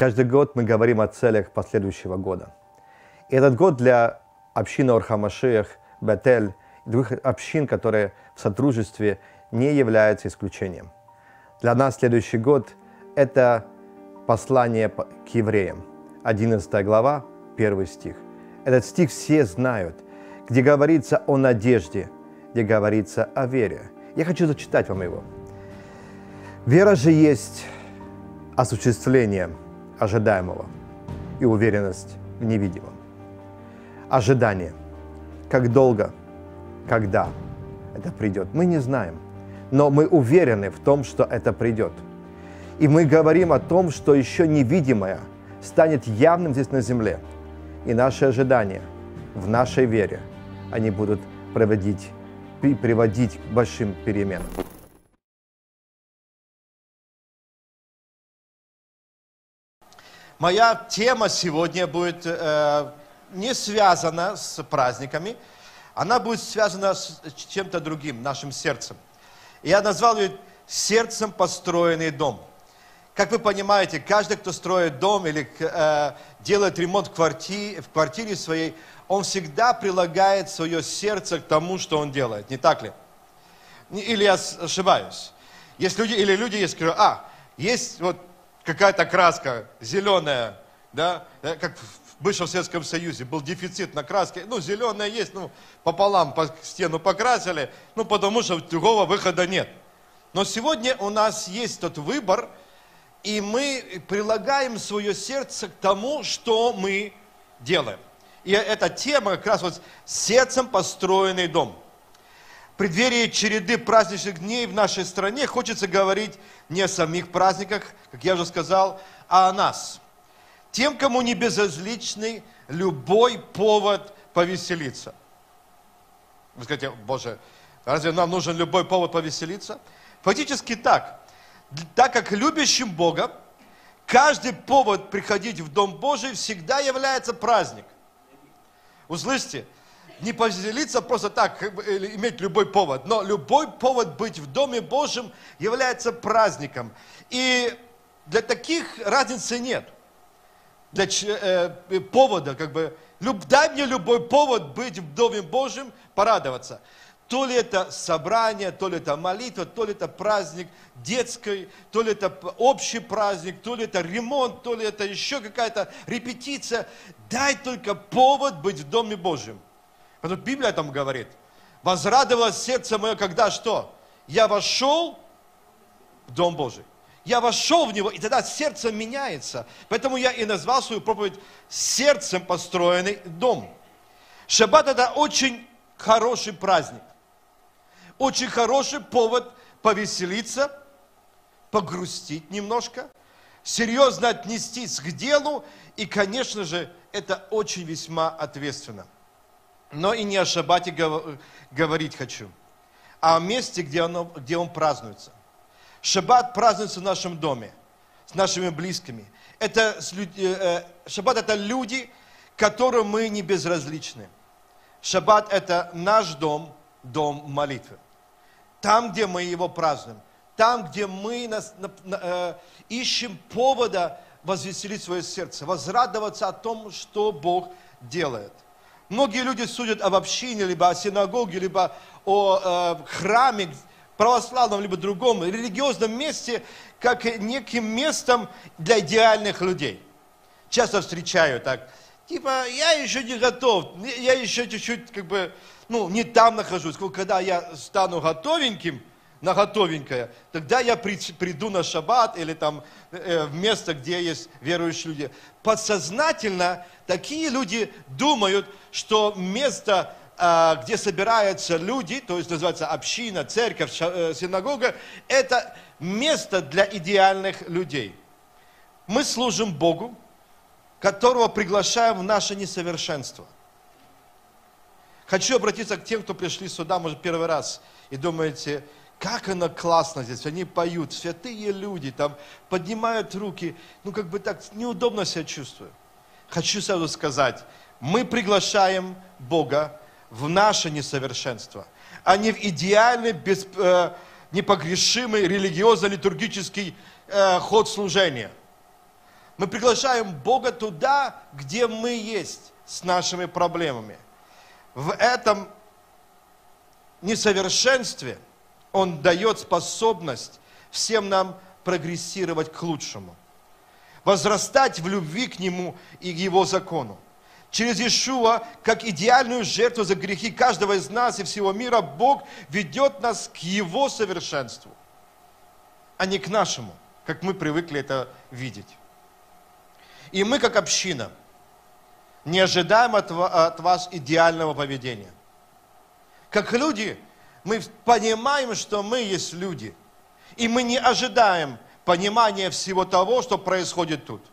Каждый год мы говорим о целях последующего года. И этот год для общины Ор ха-Машиах, Бетель и других общин, которые в сотрудничестве, не являются исключением. Для нас следующий год – это послание к евреям, 11 глава, 1 стих. Этот стих все знают, где говорится о надежде, где говорится о вере. Я хочу зачитать вам его. «Вера же есть осуществление ожидаемого и уверенность в невидимом». Ожидание. Как долго, когда это придет, мы не знаем. Но мы уверены в том, что это придет. И мы говорим о том, что еще невидимое станет явным здесь на земле. И наши ожидания в нашей вере, они будут приводить к большим переменам. Моя тема сегодня будет не связана с праздниками, она будет связана с чем-то другим, нашим сердцем. Я назвал ее «Сердцем построенный дом». Как вы понимаете, каждый, кто строит дом или делает ремонт в квартире своей, он всегда прилагает свое сердце к тому, что он делает, не так ли? Или я ошибаюсь? Есть люди, есть, есть вот какая-то краска зеленая, да, как в бывшем Советском Союзе был дефицит на краске, зеленая есть, пополам по стену покрасили, потому что другого выхода нет. Но сегодня у нас есть тот выбор, и мы прилагаем свое сердце к тому, что мы делаем. И эта тема как раз вот «Сердцем построенный дом». В преддверии череды праздничных дней в нашей стране хочется говорить не о самих праздниках, как я уже сказал, а о нас. Тем, кому не безразличный любой повод повеселиться. Вы скажете: Боже, разве нам нужен любой повод повеселиться? Фактически так. Так как любящим Бога, каждый повод приходить в Дом Божий всегда является праздник. Услышьте, не повеселиться просто так, или иметь любой повод, но любой повод быть в Доме Божьем является праздником. И для таких разницы нет. Для повода, дай мне любой повод быть в Доме Божьем, порадоваться. То ли это собрание, то ли это молитва, то ли это праздник детский, то ли это общий праздник, то ли это ремонт, то ли это еще какая-то репетиция. Дай только повод быть в Доме Божьем. Потому что Библия там говорит: возрадовалось сердце мое, когда что? Я вошел в Дом Божий. Я вошел в него, и тогда сердце меняется. Поэтому я и назвал свою проповедь «Сердцем построенный дом». Шаббат – это очень хороший праздник. Очень хороший повод повеселиться, погрустить немножко, серьезно отнестись к делу. И, конечно же, это очень весьма ответственно. Но и не о шаббате говорить хочу, а о месте, где он празднуется. Шаббат празднуется в нашем доме, с нашими близкими. Шаббат – это люди, которым мы не безразличны. Шаббат – это наш дом, дом молитвы. Там, где мы его празднуем, там, где мы ищем повода возвеселить свое сердце, возрадоваться о том, что Бог делает. Многие люди судят об общине, либо о синагоге, либо о храме, православном, либо другом религиозном месте, как неким местом для идеальных людей. Часто встречаю так, я еще не готов, я еще чуть-чуть, не там нахожусь. Когда я стану готовеньким, на готовенькое, тогда я приду на шаббат или там в место, где есть верующие люди. Подсознательно такие люди думают, что место, где собираются люди, то есть называется община, церковь, синагога, это место для идеальных людей. Мы служим Богу, которого приглашаем в наше несовершенство. Хочу обратиться к тем, кто пришли сюда, может, первый раз, и думаете: как оно классно здесь, они поют, святые люди, там поднимают руки, так неудобно себя чувствую. Хочу сразу сказать, мы приглашаем Бога в наше несовершенство, а не в идеальный, непогрешимый религиозно-литургический ход служения. Мы приглашаем Бога туда, где мы есть, с нашими проблемами. В этом несовершенстве Он дает способность всем нам прогрессировать к лучшему, возрастать в любви к Нему и к Его закону. Через Иешуа, как идеальную жертву за грехи каждого из нас и всего мира, Бог ведет нас к Его совершенству, а не к нашему, как мы привыкли это видеть. И мы, как община, не ожидаем от вас идеального поведения. Как люди, мы понимаем, что мы есть люди, и мы не ожидаем понимания всего того, что происходит тут.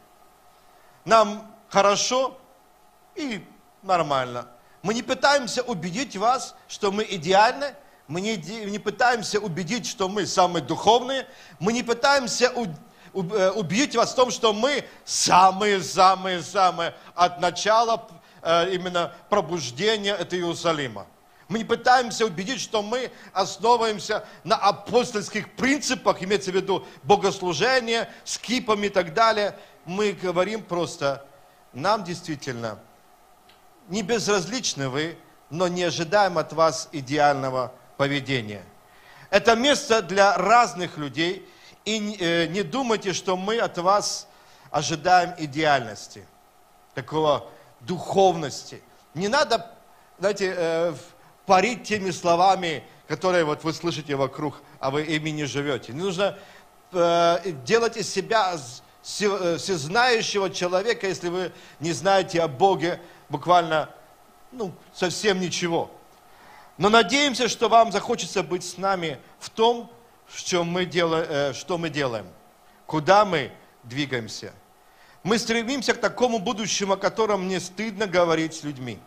Нам хорошо и нормально. Мы не пытаемся убедить вас, что мы идеальны, мы не пытаемся убедить, что мы самые духовные, мы не пытаемся убедить вас в том, что мы самые-самые-самые от начала именно пробуждения от Иерусалима. Мы не пытаемся убедить, что мы основываемся на апостольских принципах, имеется в виду богослужение, с кипами и так далее. Мы говорим просто, нам действительно не безразличны вы, но не ожидаем от вас идеального поведения. Это место для разных людей, и не думайте, что мы от вас ожидаем идеальности, такого духовности. Не надо, знаете, парить теми словами, которые вот вы слышите вокруг, а вы ими не живете. Не нужно делать из себя всезнающего человека, если вы не знаете о Боге буквально совсем ничего. Но надеемся, что вам захочется быть с нами в том, что мы делаем, куда мы двигаемся. Мы стремимся к такому будущему, о котором не стыдно говорить с людьми.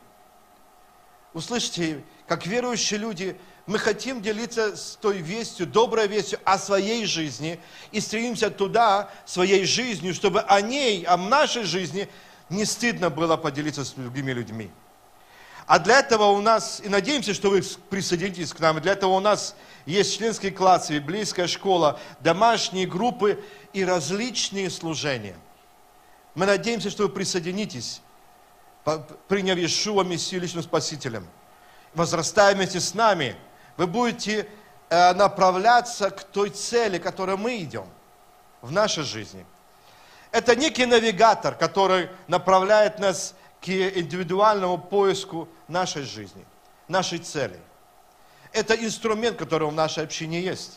Услышьте, как верующие люди, мы хотим делиться с той вестью, доброй вестью о своей жизни и стремимся туда, своей жизнью, чтобы о ней, о нашей жизни не стыдно было поделиться с другими людьми. А для этого у нас, и надеемся, что вы присоединитесь к нам, и для этого у нас есть членские классы, библейская школа, домашние группы и различные служения. Мы надеемся, что вы присоединитесь, приняв Иешуа Мессию личным Спасителем. Возрастая вместе с нами, вы будете направляться к той цели, к которой мы идем в нашей жизни. Это некий навигатор, который направляет нас к индивидуальному поиску нашей жизни, нашей цели. Это инструмент, который в нашей общине есть.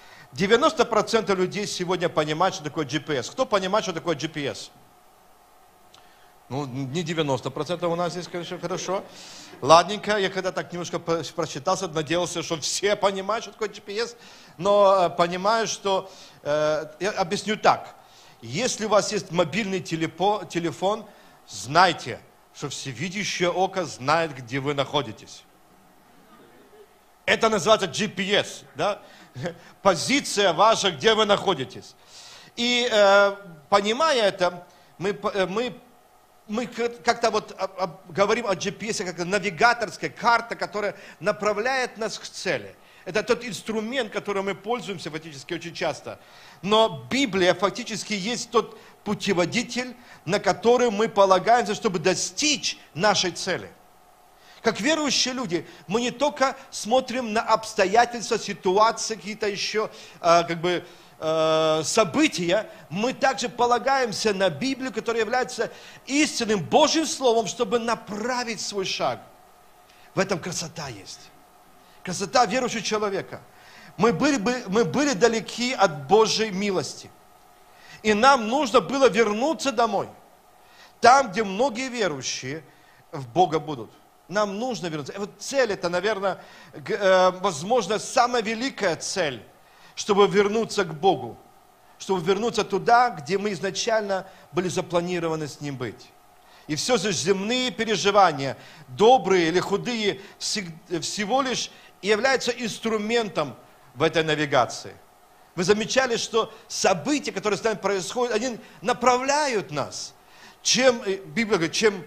90% людей сегодня понимают, что такое GPS. Кто понимает, что такое GPS? Не 90% у нас здесь, конечно, хорошо. Ладненько, я когда так немножко прочитался, надеялся, что все понимают, что такое GPS, но понимаю, что... я объясню так. Если у вас есть мобильный телефон, знайте, что всевидящее око знает, где вы находитесь. Это называется GPS, да? Позиция ваша, где вы находитесь. И понимая это, мы как-то вот говорим о GPS, как навигаторская карта, которая направляет нас к цели. Это тот инструмент, которым мы пользуемся фактически очень часто. Но Библия фактически есть тот путеводитель, на который мы полагаемся, чтобы достичь нашей цели. Как верующие люди, мы не только смотрим на обстоятельства, ситуации, какие-то еще события, мы также полагаемся на Библию, которая является истинным Божьим Словом, чтобы направить свой шаг. В этом красота есть. Красота верующего человека. Мы были далеки от Божьей милости. И нам нужно было вернуться домой. Там, где многие верующие в Бога будут. Нам нужно вернуться. И вот цель это, наверное, возможно, самая великая цель, чтобы вернуться к Богу. Чтобы вернуться туда, где мы изначально были запланированы с Ним быть. И все же земные переживания, добрые или худые, всего лишь являются инструментом в этой навигации. Вы замечали, что события, которые с нами происходят, они направляют нас. Чем, Библия говорит, чем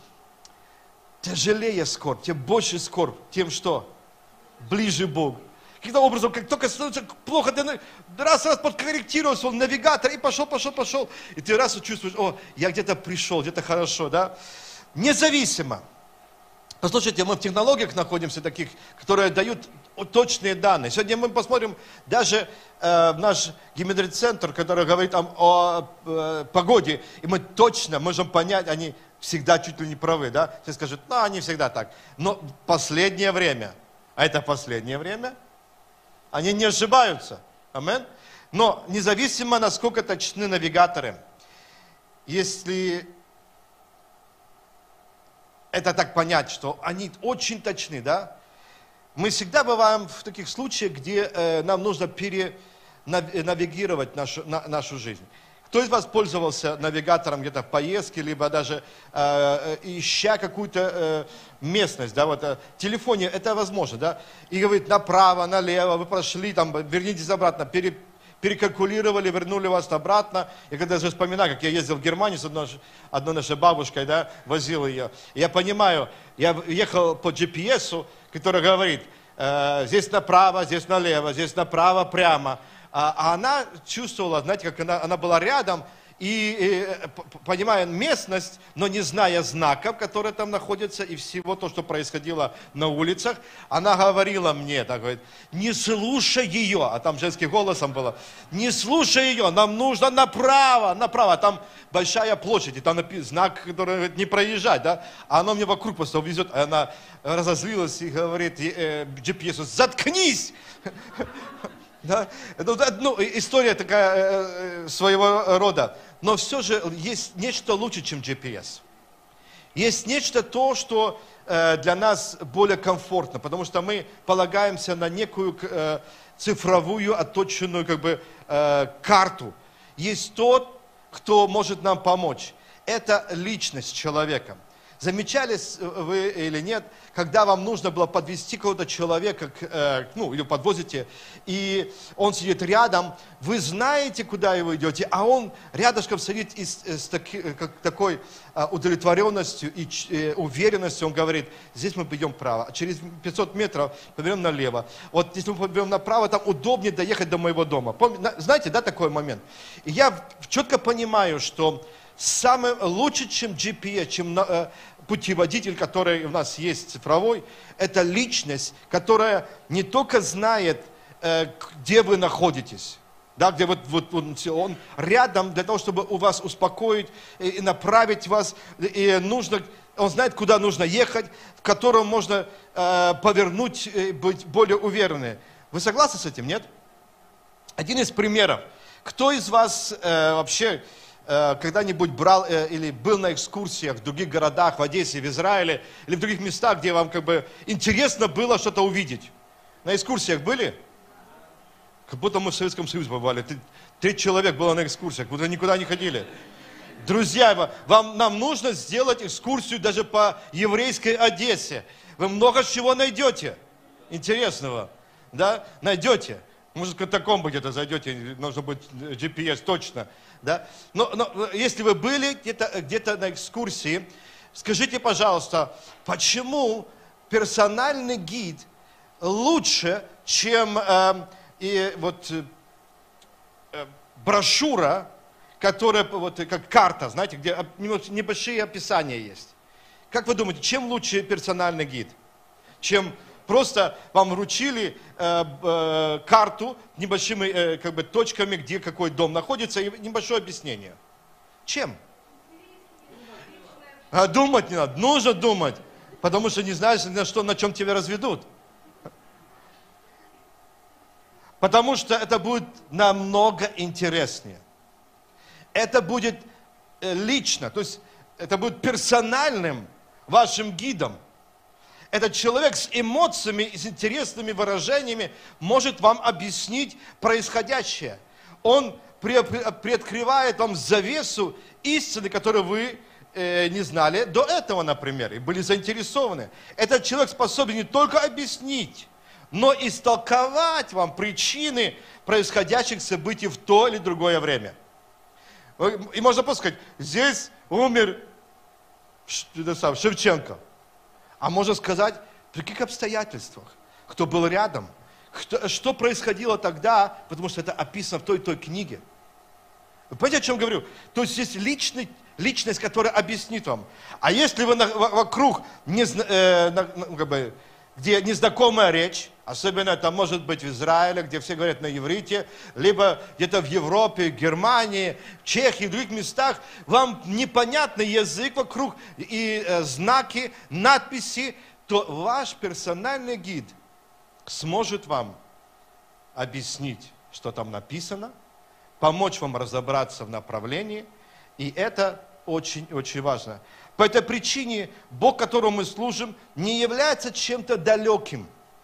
тяжелее скорбь, тем больше скорбь, тем что? Ближе Богу. каким-то образом, как только становится плохо, ты раз подкорректировался, он навигатор, и пошел. И ты раз чувствуешь, о, я где-то пришел, где-то хорошо, да? Независимо. Послушайте, мы в технологиях находимся таких, которые дают точные данные. Сегодня мы посмотрим даже в наш геометрицентр, который говорит о погоде, и мы точно можем понять, они всегда чуть ли не правы, да? Все скажут, ну, они всегда так. Но в последнее время, а это последнее время, они не ошибаются. Амин. Но независимо, насколько точны навигаторы, если это так понять, что они очень точны, да? Мы всегда бываем в таких случаях, где нам нужно перенавигировать нашу жизнь. Кто из вас пользовался навигатором где-то в поездке, либо даже ища какую-то местность, да, вот в телефоне это возможно, да? И говорит направо, налево, вы прошли, там, вернитесь обратно, перекалькулировали, вернули вас обратно. Я когда же вспоминаю, как я ездил в Германию с одной нашей бабушкой, да, возил ее. Я понимаю, я ехал по GPS, который говорит, здесь направо, здесь налево, здесь направо, прямо. А она чувствовала, знаете, как она была рядом, и понимая местность, но не зная знаков, которые там находятся, и всего то, что происходило на улицах, она говорила мне, так говорит, не слушай ее, а там женским голосом было, не слушай ее, нам нужно направо, а там большая площадь, и там знак, который говорит, не проезжать, да, а она мне вокруг просто везет, и она разозлилась и говорит GPS, заткнись! Да? Ну, история такая своего рода. Но все же есть нечто лучше, чем GPS. Есть нечто то, что для нас более комфортно, потому что мы полагаемся на некую цифровую, отточенную как бы, карту. Есть тот, кто может нам помочь. Это личность человека. Замечали вы или нет, когда вам нужно было подвести какого-то человека, ну, или подвозите, и он сидит рядом, вы знаете, куда вы идете, а он рядышком сидит с такой удовлетворенностью и уверенностью, он говорит, здесь мы пойдем вправо, а через 500 метров повернем налево. Вот если мы повернем направо, там удобнее доехать до моего дома. Знаете, да, такой момент? И я четко понимаю, что самое лучше, чем GPS, чем путеводитель, который у нас есть цифровой, это личность, которая не только знает, где вы находитесь, да, где вот он рядом для того, чтобы у вас успокоить и направить вас, и нужно, он знает, куда нужно ехать, в котором можно повернуть и быть более уверенным. Вы согласны с этим, нет? Один из примеров. Кто из вас вообще когда-нибудь брал или был на экскурсиях в других городах, в Одессе, в Израиле, или в других местах, где вам как бы интересно было что-то увидеть? На экскурсиях были? Как будто мы в Советском Союзе побывали. 3 человек было на экскурсиях, будто никуда не ходили. Друзья, нам нужно сделать экскурсию даже по еврейской Одессе. Вы много чего найдете интересного, да? Найдете. Может, в катакомбы где-то зайдете, нужно быть GPS точно. Да? Но если вы были где-то на экскурсии, скажите, пожалуйста, почему персональный гид лучше, чем брошюра, которая вот, как карта, знаете, где небольшие описания есть? Как вы думаете, чем лучше персональный гид? Чем просто вам вручили карту небольшими как бы, точками, где какой дом находится, и небольшое объяснение. Чем? Думать не надо. Нужно думать, потому что не знаешь, на чем тебя разведут. Потому что это будет намного интереснее. Это будет лично, то есть это будет персональным вашим гидом. Этот человек с эмоциями и с интересными выражениями может вам объяснить происходящее. Он приоткрывает вам завесу истины, которую вы не знали до этого, например, и были заинтересованы. Этот человек способен не только объяснить, но и истолковать вам причины происходящих событий в то или другое время. И можно просто сказать, здесь умер Шевченко. А можно сказать, при каких обстоятельствах, кто был рядом, что происходило тогда, потому что это описано в той книге. Вы понимаете, о чем говорю? То есть есть личность, которая объяснит вам. А если вы вокруг, где незнакомая речь, особенно это может быть в Израиле, где все говорят на иврите, либо где-то в Европе, Германии, Чехии, в других местах, вам непонятный язык вокруг и знаки, надписи, то ваш персональный гид сможет вам объяснить, что там написано, помочь вам разобраться в направлении, и это очень-очень важно. По этой причине Бог, которому мы служим, не является чем-то далеким.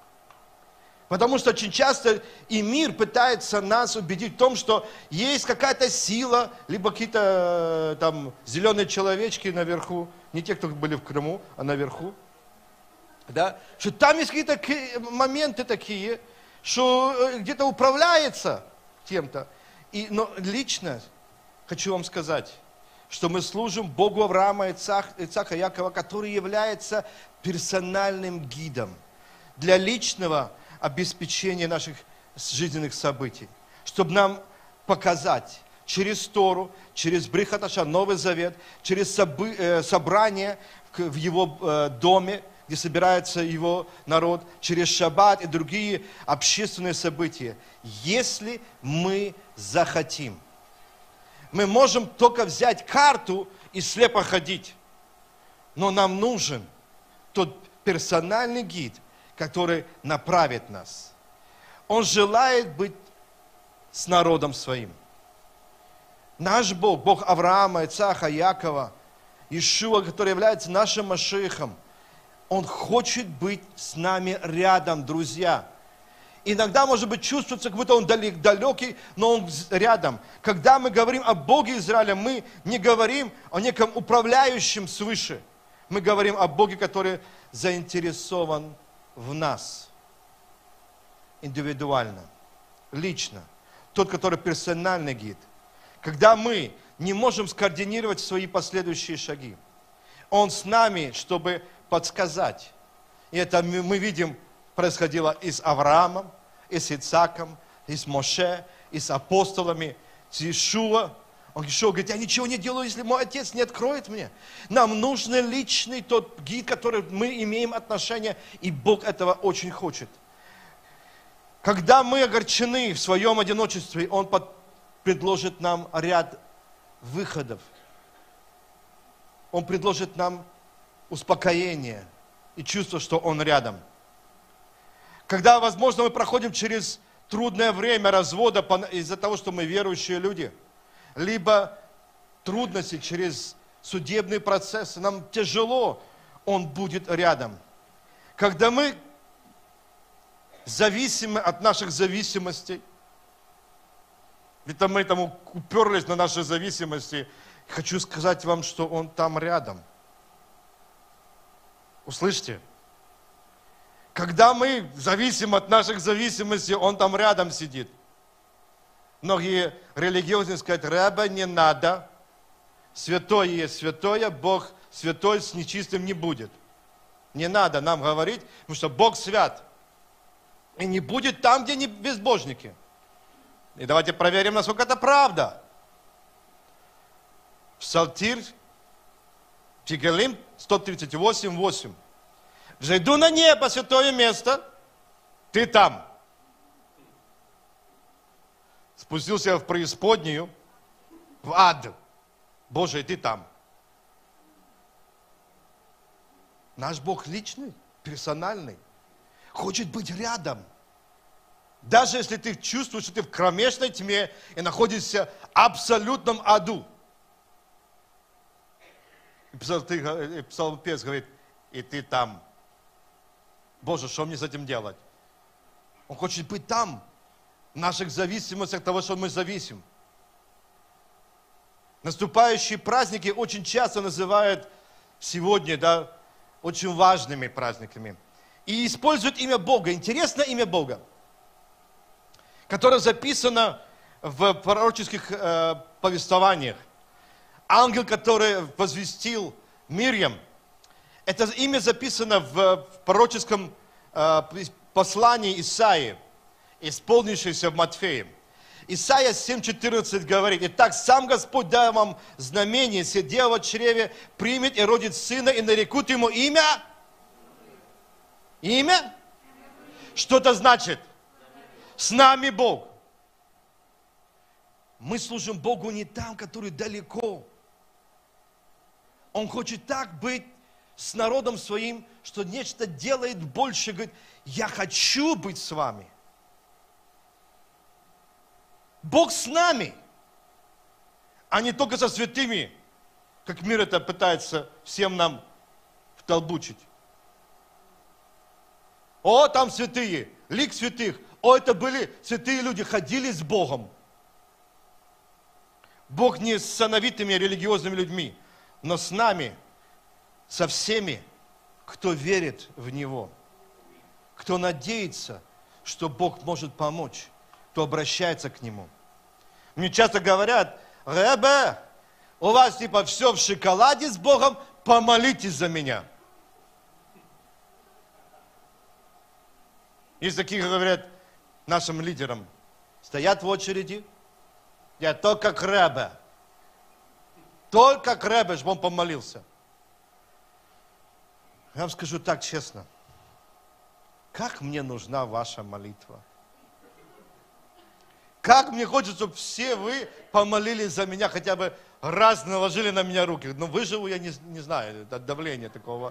Потому что очень часто и мир пытается нас убедить в том, что есть какая-то сила, либо какие-то там зеленые человечки наверху, не те, кто были в Крыму, а наверху, да, что там есть какие-то моменты такие, что где-то управляется тем-то. Но лично хочу вам сказать, что мы служим Богу Авраама, Ицхака, Якова, который является персональным гидом для личного обеспечения наших жизненных событий, чтобы нам показать через Тору, через Брит Хадаша, Новый Завет, через собрание в его доме, где собирается его народ, через Шаббат и другие общественные события, если мы захотим. Мы можем только взять карту и слепо ходить, но нам нужен тот персональный гид, который направит нас. Он желает быть с народом своим. Наш Бог, Бог Авраама, Ицхака, Якова, Иешуа, который является нашим Машиахом, Он хочет быть с нами рядом, друзья. Иногда, может быть, чувствуется, как будто Он далекий, но Он рядом. Когда мы говорим о Боге Израиля, мы не говорим о неком управляющем свыше. Мы говорим о Боге, который заинтересован в нас. Индивидуально, лично. Тот, который персональный гид. Когда мы не можем скоординировать свои последующие шаги, Он с нами, чтобы подсказать. И это мы видим, происходило и с Авраамом, и с Ицхаком, и с Моше, и с апостолами, с Иешуа. Иешуа говорит, я ничего не делаю, если мой отец не откроет мне. Нам нужен личный тот гид, который мы имеем отношение, и Бог этого очень хочет. Когда мы огорчены в своем одиночестве, Он предложит нам ряд выходов. Он предложит нам успокоение и чувство, что Он рядом. Когда, возможно, мы проходим через трудное время развода из-за того, что мы верующие люди, либо трудности через судебные процессы, нам тяжело, Он будет рядом. Когда мы зависимы от наших зависимостей, ведь мы там уперлись на наши зависимости, хочу сказать вам, что Он там рядом. Услышьте. Когда мы зависим от наших зависимостей, Он там рядом сидит. Многие религиозные скажут, раба не надо, святое есть святое, Бог святой с нечистым не будет. Не надо нам говорить, потому что Бог свят. И не будет там, где не безбожники. И давайте проверим, насколько это правда. Псалтирь, Тегелим 138:8. Взойду на небо, святое место, ты там. Спустился в преисподнюю, в ад. Боже, ты там. Наш Бог личный, персональный, хочет быть рядом. Даже если ты чувствуешь, что ты в кромешной тьме и находишься в абсолютном аду. И псалмопевец говорит, и ты там. Боже, что мне с этим делать? Он хочет быть там, в наших зависимостях от того, что мы зависим. Наступающие праздники очень часто называют сегодня, да, очень важными праздниками. И используют имя Бога. Интересно имя Бога, которое записано в пророческих повествованиях. Ангел, который возвестил Мирьям, это имя записано в пророческом послании Исаии. исполнившийся в Матфея. Исайя 7:14 говорит: «Итак, сам Господь дай вам знамение, се дева в чреве примет и родит сына, и нарекут ему имя». Имя? Что это значит? С нами Бог. Мы служим Богу не там, который далеко. Он хочет так быть с народом своим, что нечто делает больше. Говорит: я хочу быть с вами. Бог с нами, а не только со святыми, как мир это пытается всем нам втолбучить. О, там святые, лик святых. О, это были святые люди, ходили с Богом. Бог не с сановитыми религиозными людьми, но с нами, со всеми, кто верит в Него, кто надеется, что Бог может помочь, кто обращается к Нему. Мне часто говорят: Ребе, у вас типа все в шоколаде с Богом, помолитесь за меня. Есть такие, говорят нашим лидерам, стоят в очереди, я только к Ребе. Только к Ребе, чтобы он помолился. Я вам скажу так честно. Как мне нужна ваша молитва? Как мне хочется, чтобы все вы помолились за меня, хотя бы раз наложили на меня руки. Но выживу я не знаю, от давления такого.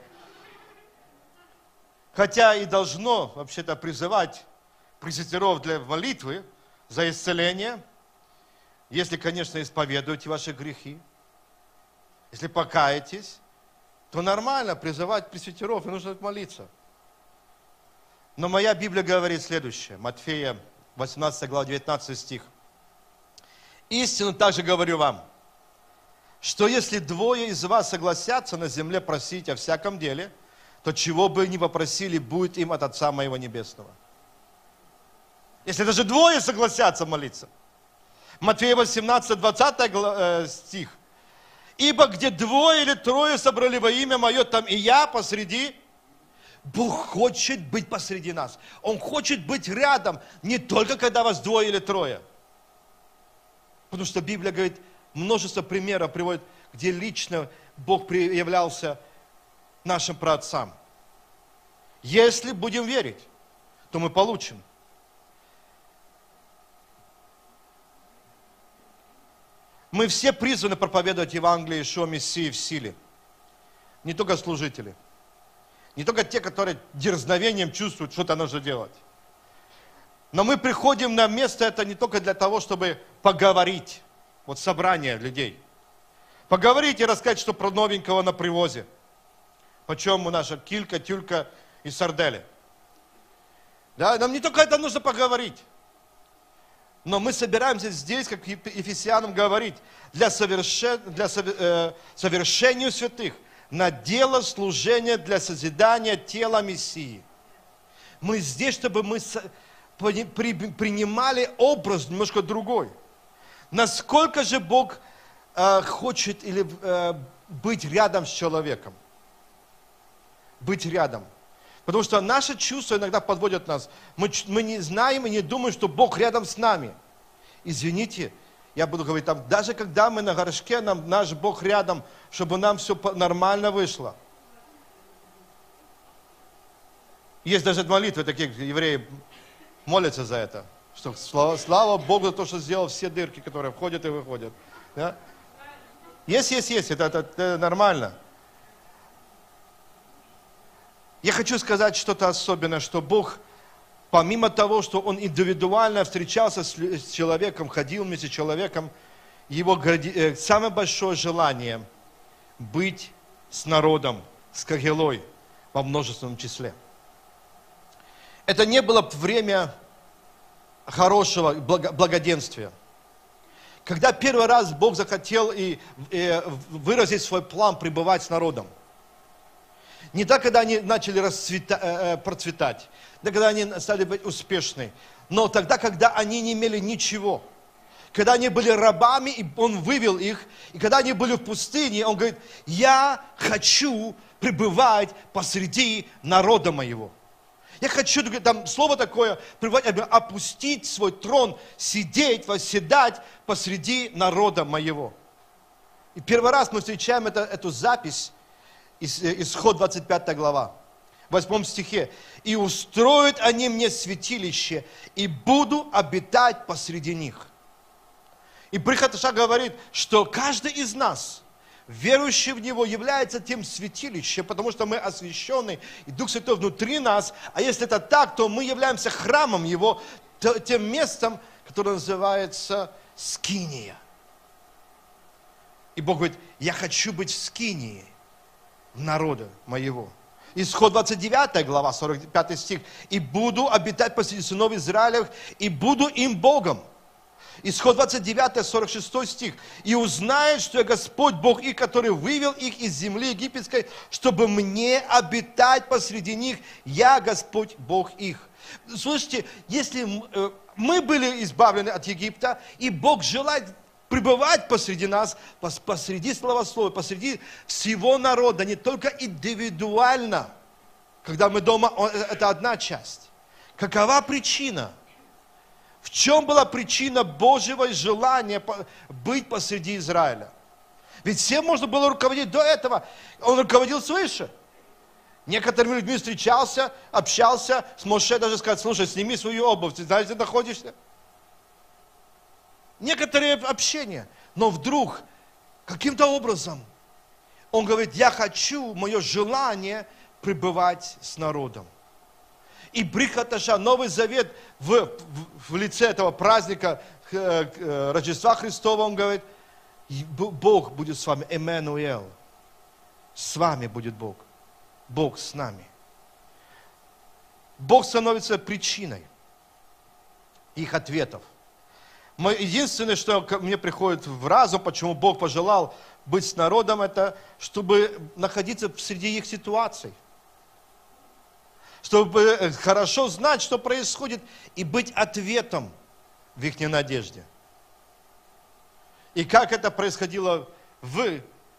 Хотя и должно вообще-то призывать пресвитеров для молитвы за исцеление, если, конечно, исповедуете ваши грехи, если покаетесь, то нормально призывать пресвитеров, и нужно молиться. Но моя Библия говорит следующее, Матфея 18 глава 19 стих. «Истину также говорю вам, что если двое из вас согласятся на земле просить о всяком деле, то чего бы ни попросили, будет им от Отца Моего Небесного». Если даже двое согласятся молиться. Матфея 18, 20 стих. «Ибо где двое или трое собрали во имя Мое, там и я посреди». Бог хочет быть посреди нас. Он хочет быть рядом, не только когда вас двое или трое. Потому что Библия говорит, множество примеров приводит, где лично Бог являлся нашим праотцам. Если будем верить, то мы получим. Мы все призваны проповедовать Евангелие Иешуа Мессии в силе. Не только служители. Не только те, которые дерзновением чувствуют, что-то нужно делать. Но мы приходим на место это не только для того, чтобы поговорить. Вот собрание людей. Поговорить и рассказать, что про новенького на привозе. Почем у наша килька, тюлька и сардели. Да, нам не только это нужно поговорить. Но мы собираемся здесь, как Ефесянам говорить, для совершению святых, на дело служения для созидания тела Мессии. Мы здесь, чтобы мы принимали образ немножко другой. Насколько же Бог хочет быть рядом с человеком? Быть рядом. Потому что наши чувства иногда подводят нас. Мы не знаем и не думаем, что Бог рядом с нами. Извините, я буду говорить, там, даже когда мы на горшке, наш Бог рядом, чтобы нам все нормально вышло. Есть даже молитвы, такие евреи молятся за это. Что слава Богу за то, что сделал все дырки, которые входят и выходят. Да? Есть, это нормально. Я хочу сказать что-то особенное, что Бог, помимо того, что Он индивидуально встречался с человеком, ходил вместе с человеком, Его самое большое желание быть с народом, с Кагилой во множественном числе. Это не было время хорошего благоденствия. Когда первый раз Бог захотел выразить свой план пребывать с народом, не так, когда они начали процветать, не когда они стали быть успешны, но тогда, когда они не имели ничего. Когда они были рабами, и Он вывел их, и когда они были в пустыне, Он говорит, я хочу пребывать посреди народа моего. Я хочу, там слово такое, опустить свой трон, сидеть, восседать посреди народа моего. И первый раз мы встречаем эту запись, Исход 25 глава, в 8 стихе. «И устроят они мне святилище, и буду обитать посреди них». И Бри Хадаша говорит, что каждый из нас, верующий в Него, является тем святилищем, потому что мы освящены, и Дух Святой внутри нас. А если это так, то мы являемся храмом Его, тем местом, которое называется скиния. И Бог говорит, я хочу быть в скинии народа моего. Исход 29 глава, 45 стих. «И буду обитать посреди сынов Израилевых, и буду им Богом». Исход 29, 46 стих. «И узнают, что я Господь Бог их, который вывел их из земли египетской, чтобы мне обитать посреди них, я Господь Бог их». Слушайте, если мы были избавлены от Египта, и Бог желает пребывать посреди нас, посреди славословия, посреди всего народа, не только индивидуально, когда мы дома, это одна часть. Какова причина? В чем была причина Божьего желания быть посреди Израиля? Ведь всем можно было руководить до этого. Он руководил свыше. Некоторыми людьми встречался, общался, с Моше даже сказать, слушай, сними свою обувь, ты знаешь, где находишься? Некоторые общения. Но вдруг, каким-то образом, он говорит, я хочу, мое желание пребывать с народом. И Бри Хадаша, Новый Завет в лице этого праздника Рождества Христова, он говорит, Бог будет с вами, Эммануэл. С вами будет Бог. Бог с нами. Бог становится причиной их ответов. Единственное, что мне приходит в разум, почему Бог пожелал быть с народом, это чтобы находиться среди их ситуаций. Чтобы хорошо знать, что происходит, и быть ответом в их надежде. И как это происходило в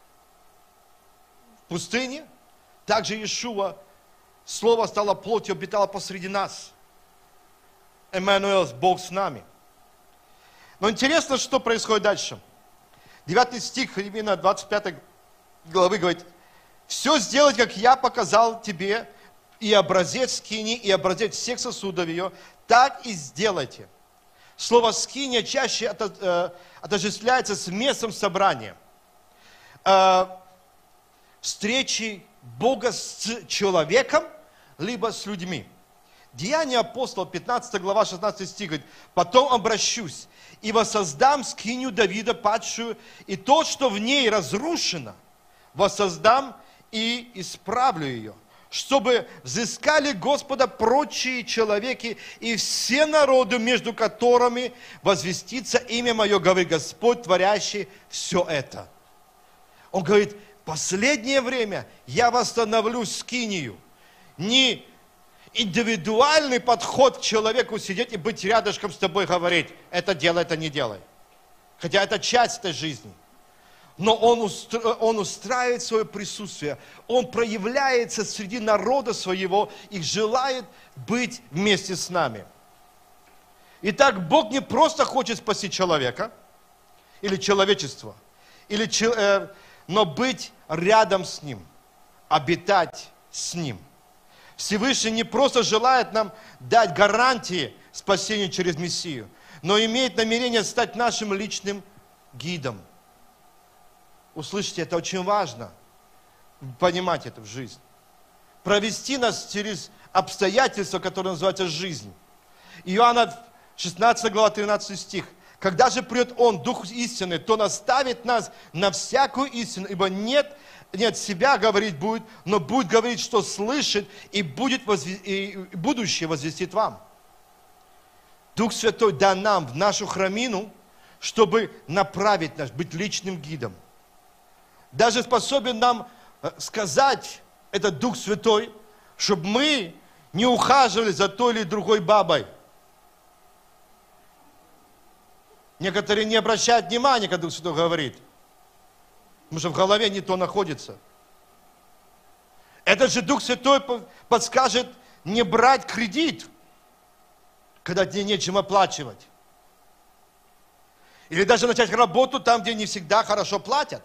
пустыне, так же Иешуа, Слово стало плотью, обитало посреди нас. Эммануэл, Бог с нами. Но интересно, что происходит дальше. 9 стих, именно 25 главы говорит, «Все сделать, как я показал тебе, и образец скини, и образец всех сосудов ее, так и сделайте». Слово «скиния» чаще отождествляется с местом собрания. Встречи Бога с человеком, либо с людьми. Деяния апостолов, 15 глава, 16 стих, говорит, «Потом обращусь, и воссоздам скинию Давида падшую, и то, что в ней разрушено, воссоздам и исправлю ее, чтобы взыскали Господа прочие человеки и все народы, между которыми возвестится имя мое, говорит Господь, творящий все это». Он говорит, в последнее время я восстановлю скинию. Не индивидуальный подход к человеку, сидеть и быть рядышком с тобой, говорить, это делай, это не делай. Хотя это часть этой жизни. Но он устраивает свое присутствие. Он проявляется среди народа своего и желает быть вместе с нами. Итак, Бог не просто хочет спасти человека или человечество, но быть рядом с Ним, обитать с Ним. Всевышний не просто желает нам дать гарантии спасения через Мессию, но имеет намерение стать нашим личным гидом. Услышите, это очень важно, понимать это в жизни. Провести нас через обстоятельства, которые называются жизнь. Иоанна 16 глава 13 стих. «Когда же придет Он, Дух истины, то наставит нас на всякую истину, ибо не от себя говорить будет, но будет говорить, что слышит, и будущее возвестит вам». Дух Святой дан нам в нашу храмину, чтобы направить нас, быть личным гидом. Даже способен нам сказать, этот Дух Святой, чтобы мы не ухаживали за той или другой бабой. Некоторые не обращают внимания, когда Дух Святой говорит, потому что в голове не то находится. Этот же Дух Святой подскажет не брать кредит, когда тебе нечем оплачивать. Или даже начать работу там, где не всегда хорошо платят.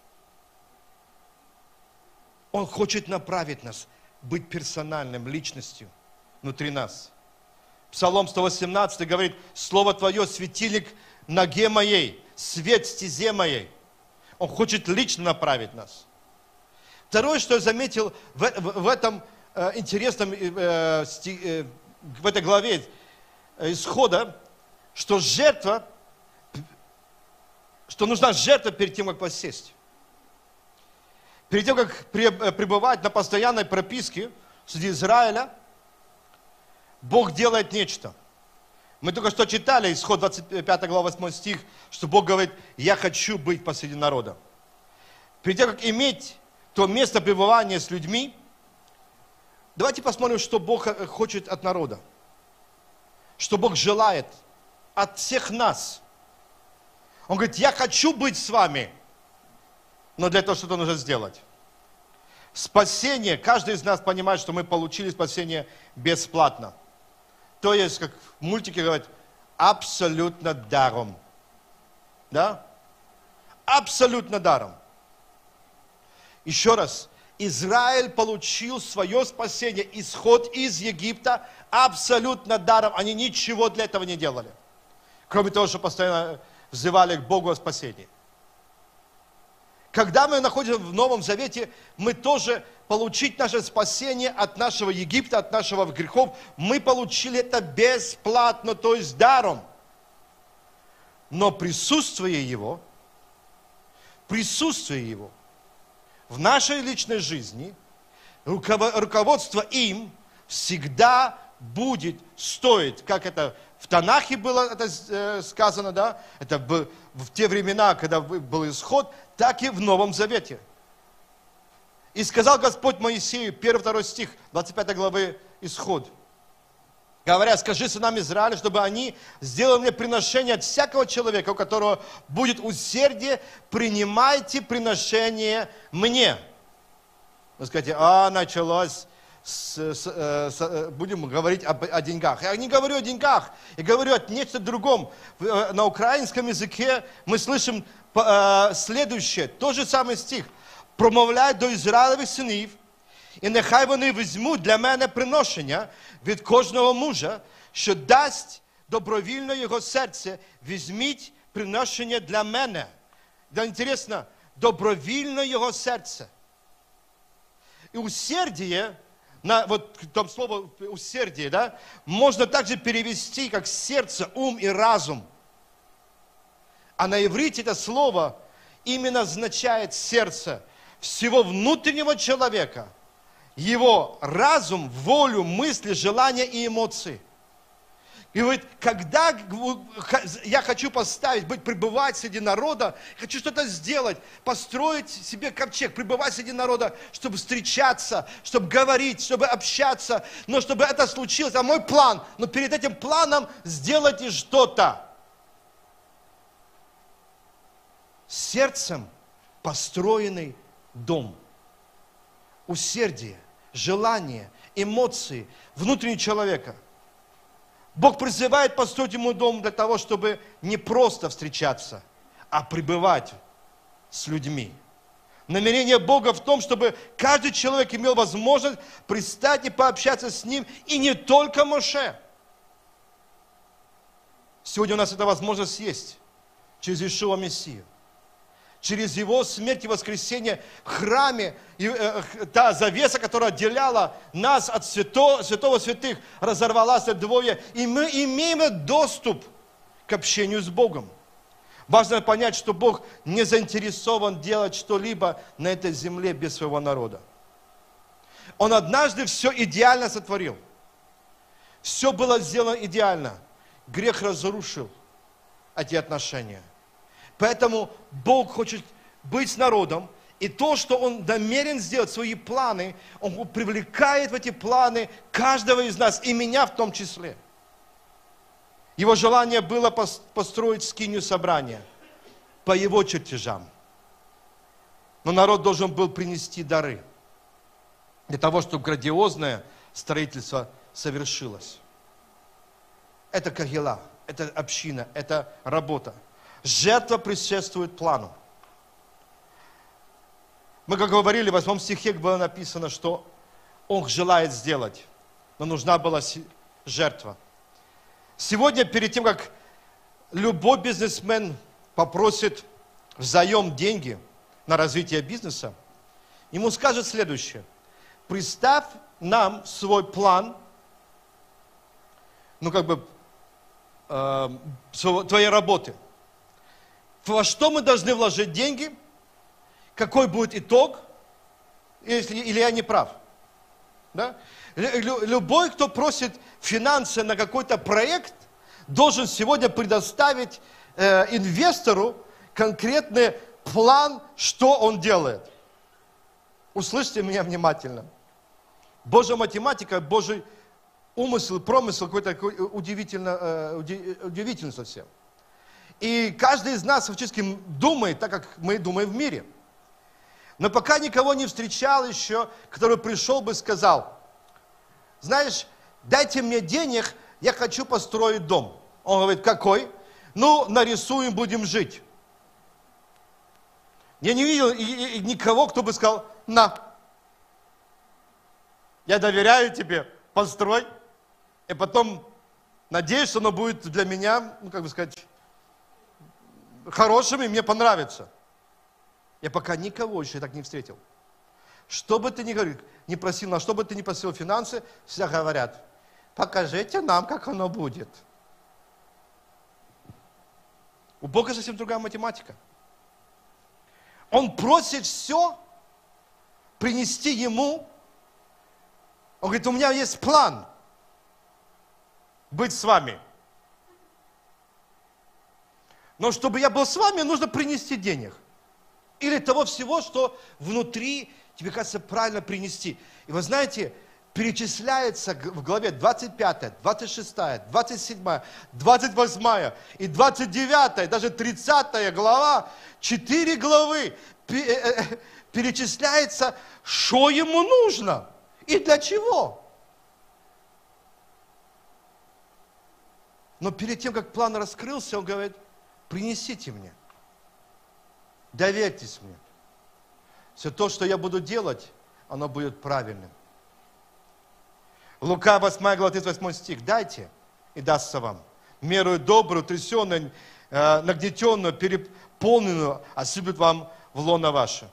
Он хочет направить нас, быть персональным, личностью внутри нас. Псалом 118 говорит: «Слово Твое, светильник ноге моей, свет стезе моей». Он хочет лично направить нас. Второе, что я заметил в этом интересном, в этой главе Исхода, что нужна жертва перед тем, как посесть. Перед тем, как пребывать на постоянной прописке среди Израиля, Бог делает нечто. Мы только что читали, Исход 25 глава 8 стих, что Бог говорит: «Я хочу быть посреди народа». Перед тем, как иметь то место пребывания с людьми, давайте посмотрим, что Бог хочет от народа. Что Бог желает от всех нас. Он говорит: «Я хочу быть с вами». Но для этого что-то нужно сделать. Спасение, каждый из нас понимает, что мы получили спасение бесплатно. То есть, как в мультике говорят, абсолютно даром. Да? Абсолютно даром. Еще раз, Израиль получил свое спасение, исход из Египта абсолютно даром. Они ничего для этого не делали. Кроме того, что постоянно взывали к Богу о спасении. Когда мы находимся в Новом Завете, мы тоже получить наше спасение от нашего Египта, от нашего грехов, мы получили это бесплатно, то есть даром. Но присутствие Его в нашей личной жизни, руководство им всегда будет стоить, как это в Танахе было это сказано, да, это в те времена, когда был исход, так и в Новом Завете. И сказал Господь Моисею, 1-2 стих, 25 главы Исход, говоря: «Скажи сынам Израиля, чтобы они сделали мне приношение от всякого человека, у которого будет усердие, принимайте приношение мне». Вы скажете: началось, будем говорить о деньгах. Я не говорю о деньгах, я говорю о нечто другом. На украинском языке мы слышим следующее, тот же самый стих. «Промовляй до Ізраїлевих синів, і нехай вони візьмуть для мене приношення від кожного мужа, що дасть добровільно його серце, візьміть приношення для мене». Да, интересно, добровільно його серце. И усердие, вот там слово усердие, да, можно также перевести как сердце, ум и разум. А на иврите это слово именно означает сердце всего внутреннего человека, его разум, волю, мысли, желания и эмоции. И вот когда я хочу пребывать среди народа, хочу что-то сделать, построить себе ковчег, пребывать среди народа, чтобы встречаться, чтобы говорить, чтобы общаться, но чтобы это случилось, а мой план, но перед этим планом сделайте что-то. Сердцем построенный дом. Усердие, желание, эмоции, внутреннего человека. Бог призывает построить ему дом для того, чтобы не просто встречаться, а пребывать с людьми. Намерение Бога в том, чтобы каждый человек имел возможность пристать и пообщаться с ним, и не только Моше. Сегодня у нас эта возможность есть через Иешуа Мессию. Через Его смерть и воскресение в храме, та завеса, которая отделяла нас от святого святых, разорвалась надвое, и мы имеем доступ к общению с Богом. Важно понять, что Бог не заинтересован делать что-либо на этой земле без своего народа. Он однажды все идеально сотворил. Все было сделано идеально. Грех разрушил эти отношения. Поэтому Бог хочет быть с народом, и то, что Он намерен сделать, свои планы, Он привлекает в эти планы каждого из нас, и меня в том числе. Его желание было построить скинию собрания по Его чертежам. Но народ должен был принести дары для того, чтобы грандиозное строительство совершилось. Это Кагила, это община, это работа. Жертва предшествует плану. Мы, как говорили, в 8 стихе было написано, что Он желает сделать, но нужна была жертва. Сегодня, перед тем, как любой бизнесмен попросит взаим деньги на развитие бизнеса, ему скажет следующее. Представь нам свой план, твоей работы. Во что мы должны вложить деньги, какой будет итог, или я не прав. Да? Любой, кто просит финансы на какой-то проект, должен сегодня предоставить инвестору конкретный план, что он делает. Услышьте меня внимательно. Божья математика, Божий умысел, промысел какой-то удивительный совсем. И каждый из нас фактически думает так, как мы думаем в мире. Но пока никого не встречал еще, который пришел бы и сказал, знаешь, дайте мне денег, я хочу построить дом. Он говорит, какой? Ну, нарисуем, будем жить. Я не видел никого, кто бы сказал, на, я доверяю тебе, построй, и потом надеюсь, что оно будет для меня, хорошим, и мне понравится. Я пока никого еще так не встретил. Что бы ты ни говорил, не просил, на что бы ты ни просил финансы, все говорят, покажите нам, как оно будет. У Бога совсем другая математика. Он просит все принести Ему. Он говорит, у меня есть план быть с вами. Но чтобы я был с вами, нужно принести денег. Или того всего, что внутри тебе кажется правильно принести. И вы знаете, перечисляется в главе 25, 26, 27, 28 и 29, даже 30 глава, 4 главы перечисляется, что ему нужно и для чего. Но перед тем, как план раскрылся, он говорит, принесите мне, доверьтесь мне. Все то, что я буду делать, оно будет правильным. Лука 8 глава 38 стих. Дайте, и дастся вам. Мерую добрую, трясенную, нагнетенную, переполненную, осыпет вам в лоно ваше.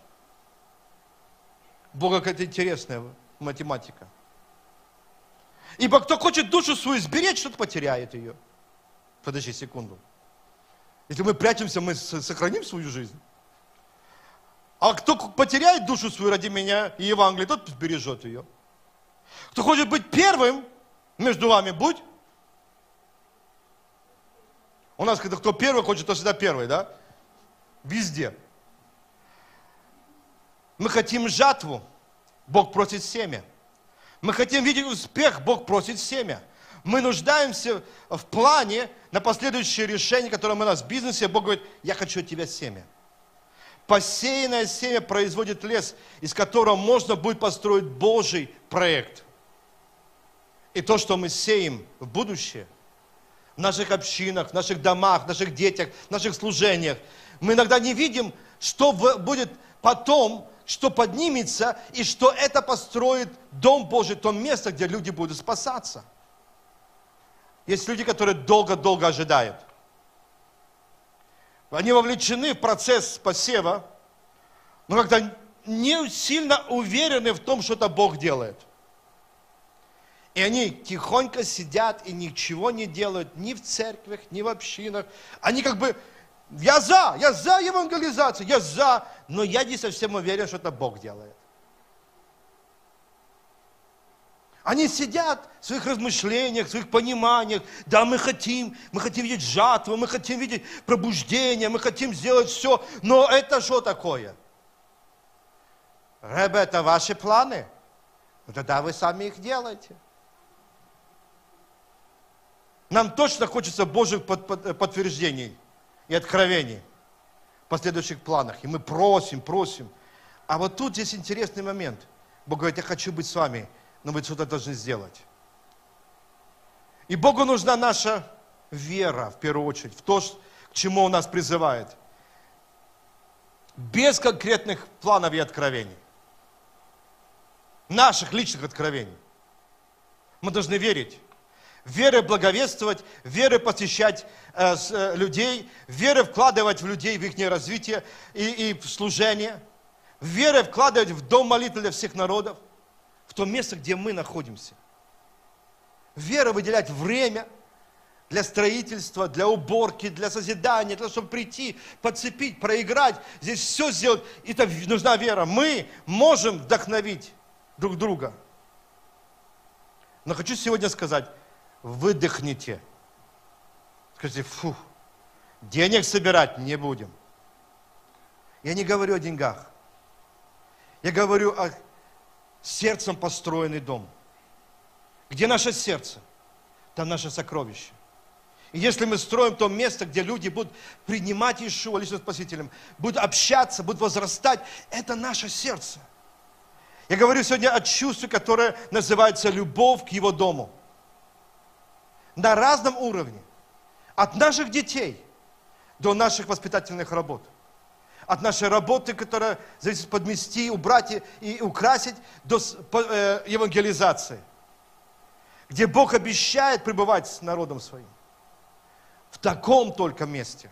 Бога какая-то интересная математика. Ибо кто хочет душу свою сберечь, тот потеряет ее. Подожди секунду. Если мы прячемся, мы сохраним свою жизнь. А кто потеряет душу свою ради меня и Евангелия, тот сбережет ее. Кто хочет быть первым, между вами будь. У нас, когда кто первый хочет, то всегда первый, да? Везде. Мы хотим жатву, Бог просит семя. Мы хотим видеть успех, Бог просит семя. Мы нуждаемся в плане на последующее решение, которое у нас в бизнесе. Бог говорит, я хочу от тебя семя. Посеянное семя производит лес, из которого можно будет построить Божий проект. И то, что мы сеем в будущее, в наших общинах, в наших домах, в наших детях, в наших служениях, мы иногда не видим, что будет потом, что поднимется, и что это построит Дом Божий, то место, где люди будут спасаться. Есть люди, которые долго-долго ожидают. Они вовлечены в процесс посева, но когда не сильно уверены в том, что это Бог делает. И они тихонько сидят и ничего не делают ни в церквях, ни в общинах. Они я за евангелизацию, я за, но я не совсем уверен, что это Бог делает. Они сидят в своих размышлениях, в своих пониманиях. Да, мы хотим видеть жатву, мы хотим видеть пробуждение, мы хотим сделать все. Но это что такое? Ребята, это ваши планы? Ну, тогда вы сами их делаете. Нам точно хочется Божьих подтверждений и откровений в последующих планах. И мы просим. А вот тут здесь интересный момент. Бог говорит, я хочу быть с вами но вы что-то должны сделать. И Богу нужна наша вера, в первую очередь, в то, к чему Он нас призывает. Без конкретных планов и откровений. Наших личных откровений. Мы должны верить. Верой благовествовать, верой посещать людей, верой вкладывать в людей, в их развитие и в служение. Верой вкладывать в дом молитвы для всех народов, в то место, где мы находимся. Верой выделять время для строительства, для уборки, для созидания, для того, чтобы прийти, подцепить, проиграть. Здесь все сделать. Это нужна вера. Мы можем вдохновить друг друга. Но хочу сегодня сказать, выдохните. Скажите, фу, денег собирать не будем. Я не говорю о деньгах. Я говорю о сердцем построенный дом. Где наше сердце, там наше сокровище. И если мы строим то место, где люди будут принимать Иешуа личным Спасителем, будут общаться, будут возрастать, это наше сердце. Я говорю сегодня о чувстве, которое называется любовь к Его дому. На разном уровне. От наших детей до наших воспитательных работ. От нашей работы, которая зависит подмести, убрать и украсить, до евангелизации. Где Бог обещает пребывать с народом своим. В таком только месте.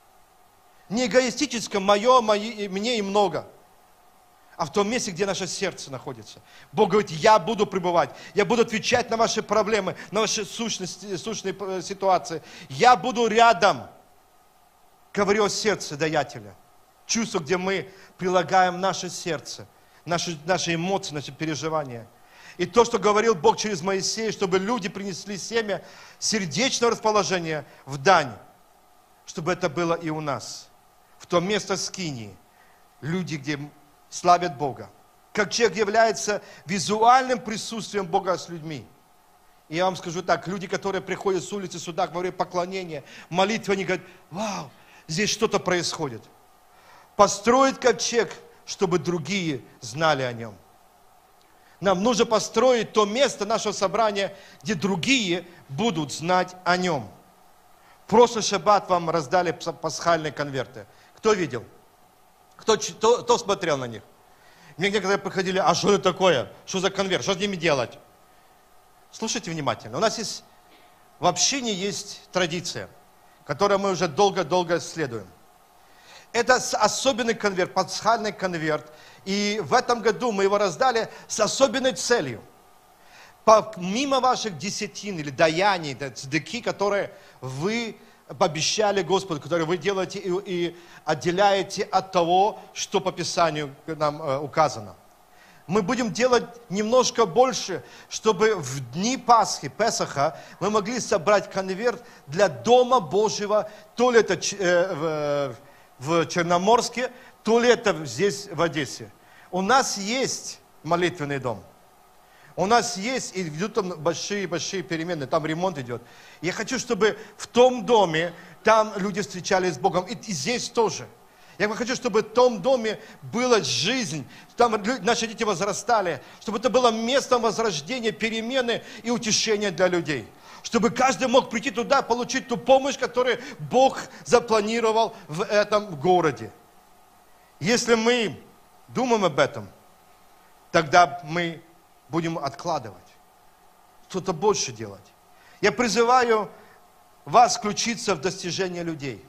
Не эгоистическом, мое, мне и много. А в том месте, где наше сердце находится. Бог говорит, я буду пребывать, я буду отвечать на ваши проблемы, на ваши сущные ситуации. Я буду рядом. Говорю о сердце даятеля. Чувство, где мы прилагаем наше сердце, наши эмоции, наши переживания. И то, что говорил Бог через Моисея, чтобы люди принесли семя сердечного расположения в дань, чтобы это было и у нас. В то место скинии. Люди, где славят Бога. Как человек является визуальным присутствием Бога с людьми. И я вам скажу так, люди, которые приходят с улицы сюда, во время поклонения, молитвы, они говорят, вау, здесь что-то происходит. Построить ковчег, чтобы другие знали о нем. Нам нужно построить то место нашего собрания, где другие будут знать о нем. В прошлый шаббат вам раздали пасхальные конверты. Кто видел? Кто смотрел на них? Мне некоторые приходили, а что это такое? Что за конверт? Что с ними делать? Слушайте внимательно. У нас есть, в общине есть традиция, которую мы уже долго-долго исследуем. Это особенный конверт, пасхальный конверт. И в этом году мы его раздали с особенной целью. Помимо ваших десятин или даяний, цдаки, которые вы пообещали Господу, которые вы делаете и отделяете от того, что по Писанию нам указано. Мы будем делать немножко больше, чтобы в дни Пасхи, Песаха, мы могли собрать конверт для Дома Божьего, то ли это в Черноморске, то ли это здесь, в Одессе. У нас есть молитвенный дом. У нас есть, и идут там большие-большие перемены, там ремонт идет. Я хочу, чтобы в том доме, там люди встречались с Богом, и здесь тоже. Я хочу, чтобы в том доме была жизнь, там наши дети возрастали, чтобы это было местом возрождения, перемены и утешения для людей. Чтобы каждый мог прийти туда, получить ту помощь, которую Бог запланировал в этом городе. Если мы думаем об этом, тогда мы будем откладывать, что-то больше делать. Я призываю вас включиться в достижение людей.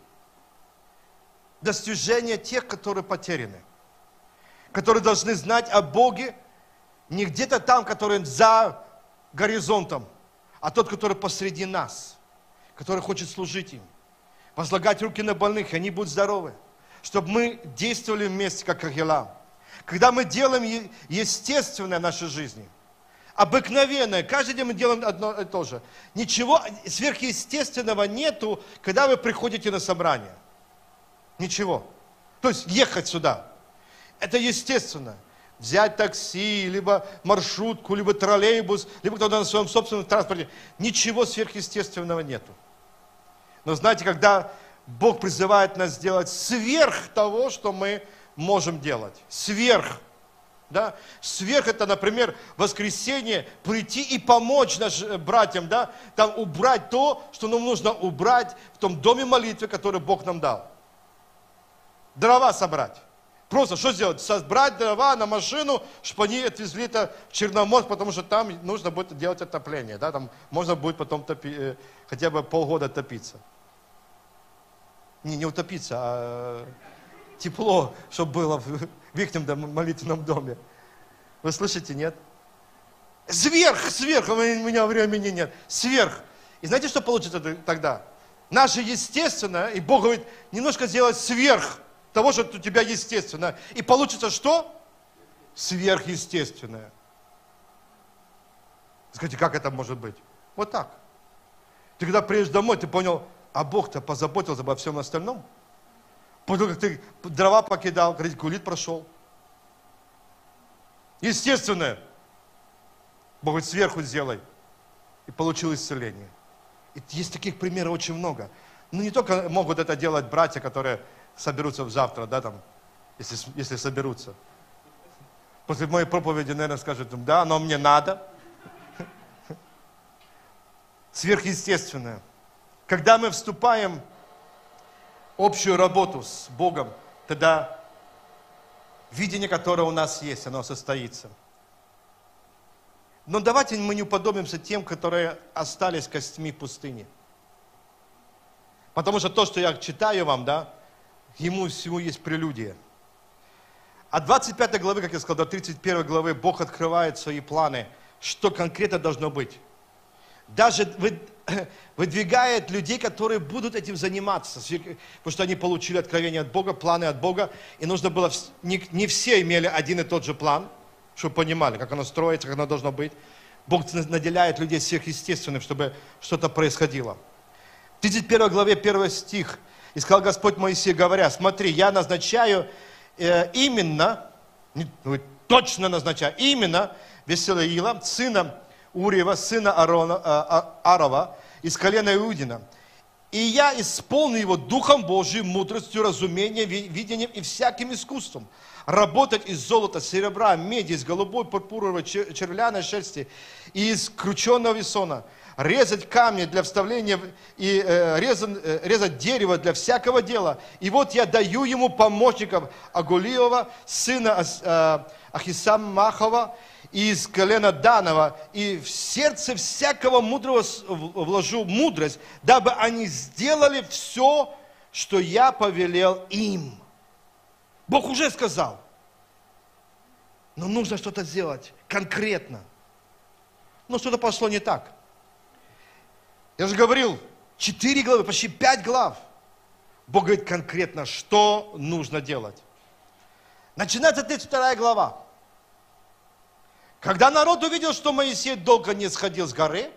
Достижение тех, которые потеряны. Которые должны знать о Боге не где-то там, который за горизонтом, а тот, который посреди нас, который хочет служить им, возлагать руки на больных, и они будут здоровы. Чтобы мы действовали вместе, как Ахилам. Когда мы делаем естественное в нашей жизни, обыкновенное, каждый день мы делаем одно и то же. Ничего сверхъестественного нету, когда вы приходите на собрание. Ничего. То есть ехать сюда. Это естественно. Взять такси, либо маршрутку, либо троллейбус, либо кто-то на своем собственном транспорте. Ничего сверхъестественного нету. Но знаете, когда Бог призывает нас сделать сверх того, что мы можем делать. Сверх. Да? Сверх это, например, в воскресенье прийти и помочь нашим братьям, да? Там убрать то, что нам нужно убрать в том доме молитвы, который Бог нам дал. Дрова собрать. Просто что сделать? Собрать дрова на машину, чтобы они отвезли это в Черноморск, потому что там нужно будет делать отопление. Да? Там можно будет потом хотя бы полгода топиться. Не утопиться, а тепло, чтобы было в ихнем молитвенном доме. Вы слышите, нет? Сверх, у меня времени нет. Сверх. И знаете, что получится тогда? Наше естественное, и Бог говорит, немножко сделать сверх того, что у тебя естественно. И получится что? Сверхъестественное. Скажите, как это может быть? Вот так. Ты когда приедешь домой, ты понял, а Бог-то позаботился обо всем остальном. Потому как ты дрова покидал, радикулит прошел. Естественное. Бог говорит, сверху сделай. И получил исцеление. И есть таких примеров очень много. Но не только могут это делать братья, которые соберутся завтра, да, там, если соберутся. После моей проповеди, наверное, скажут, да, но мне надо. Сверхъестественное. Когда мы вступаем в общую работу с Богом, тогда видение, которое у нас есть, оно состоится. Но давайте мы не уподобимся тем, которые остались костьми в пустыне. Потому что то, что я читаю вам, да, ему всему есть прелюдия. От 25 главы, как я сказал, до 31 главы Бог открывает свои планы, что конкретно должно быть. Даже выдвигает людей, которые будут этим заниматься, потому что они получили откровение от Бога, планы от Бога, и нужно было, не все имели один и тот же план, чтобы понимали, как оно строится, как оно должно быть. Бог наделяет людей сверхъестественным, чтобы что-то происходило. В 31 главе 1 стих, «И сказал Господь Моисею, говоря, смотри, я назначаю именно, точно назначаю, именно Веселиила, сына Уриева, сына Арова, из колена Иудина. И я исполню его Духом Божьим, мудростью, разумением, видением и всяким искусством. Работать из золота, серебра, меди, из голубой, пурпуровой, червляной шерсти и из крученного весона. Резать камни для вставления и резать дерево для всякого дела. И вот я даю ему помощников Агулиева, сына Ахисамахова, из колена Данова, и в сердце всякого мудрого вложу мудрость, дабы они сделали все, что я повелел им. Бог уже сказал, но нужно что-то сделать конкретно. Но что-то пошло не так. Я же говорил, 4 главы, почти 5 глав. Бог говорит конкретно, что нужно делать. Начинается 32 глава. Когда народ увидел, что Моисей долго не сходил с горы,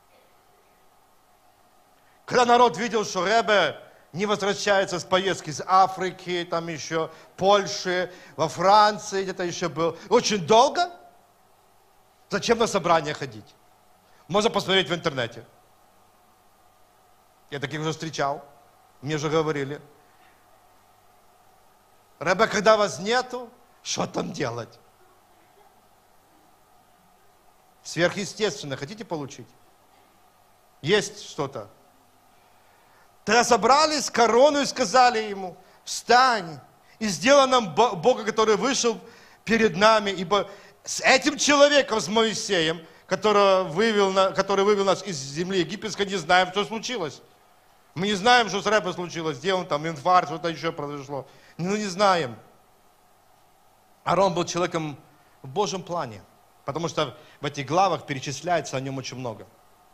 когда народ видел, что Ребе не возвращается с поездки из Африки, там еще Польши, во Франции где-то еще был, очень долго, зачем на собрание ходить? Можно посмотреть в интернете. Я таких уже встречал, мне уже говорили. Ребе, когда вас нету, что там делать? Сверхъестественно, хотите получить? Есть что-то. Тогда собрались корону и сказали ему, встань и сделай нам Бога, который вышел перед нами, ибо с этим человеком, с Моисеем, который вывел нас из земли египетской, не знаем, что случилось. Мы не знаем, что с Ребе случилось, где он там, инфаркт, что-то еще произошло. Ну, не знаем. Аарон был человеком в Божьем плане. Потому что в этих главах перечисляется о нем очень много.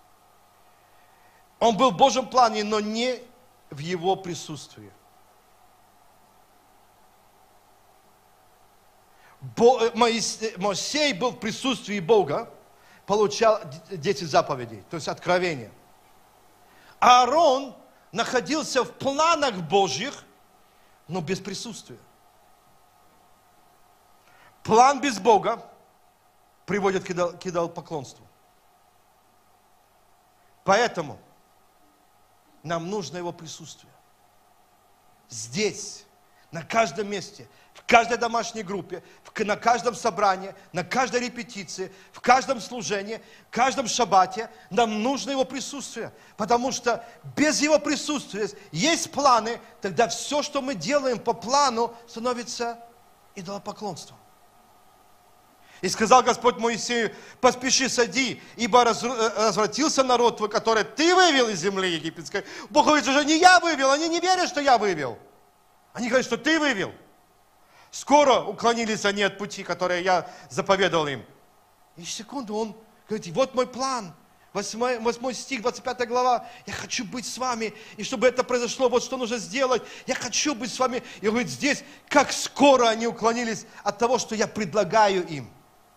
Он был в Божьем плане, но не в его присутствии. Моисей был в присутствии Бога, получал 10 заповедей, то есть откровения. Аарон находился в планах Божьих, но без присутствия. План без Бога приводит к идолопоклонству. Поэтому нам нужно его присутствие. Здесь, на каждом месте, в каждой домашней группе, на каждом собрании, на каждой репетиции, в каждом служении, в каждом шаббате нам нужно Его присутствие. Потому что без Его присутствия есть планы, тогда все, что мы делаем по плану, становится идолопоклонством. И сказал Господь Моисею: поспеши, сади, ибо развратился народ твой, который ты вывел из земли египетской. Бог говорит: уже не я вывел, они не верят, что я вывел. Они говорят, что ты вывел. Скоро уклонились они от пути, который я заповедовал им. И секунду он говорит: вот мой план. 8 стих, 25 глава. Я хочу быть с вами. И чтобы это произошло, вот что нужно сделать. Я хочу быть с вами. И он говорит здесь, как скоро они уклонились от того, что я предлагаю им.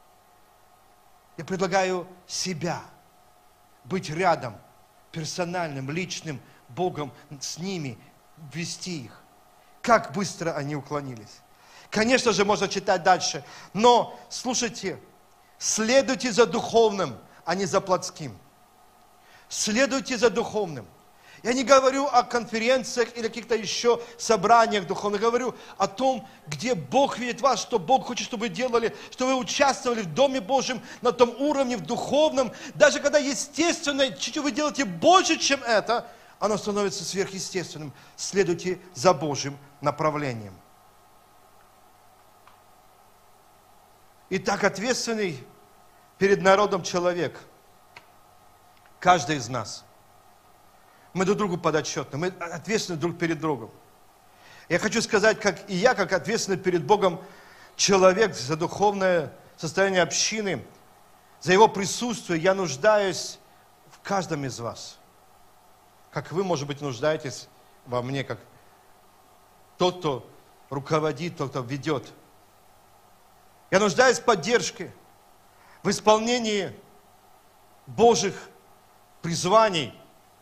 Я предлагаю себя. Быть рядом, персональным, личным Богом с ними, вести их. Как быстро они уклонились. Конечно же, можно читать дальше. Но, слушайте, следуйте за духовным, а не за плотским. Следуйте за духовным. Я не говорю о конференциях или каких-то еще собраниях духовных. Я говорю о том, где Бог видит вас, что Бог хочет, чтобы вы делали, что вы участвовали в Доме Божьем на том уровне, в духовном. Даже когда естественно, чуть-чуть вы делаете больше, чем это, оно становится сверхъестественным. Следуйте за Божьим направлением. Итак, ответственный перед народом человек, каждый из нас, мы друг другу подотчетны, мы ответственны друг перед другом. Я хочу сказать, как и я, как ответственный перед Богом человек за духовное состояние общины, за его присутствие, я нуждаюсь в каждом из вас. Как вы, может быть, нуждаетесь во мне, как тот, кто руководит, тот, кто ведет. Я нуждаюсь в поддержке, в исполнении Божьих призваний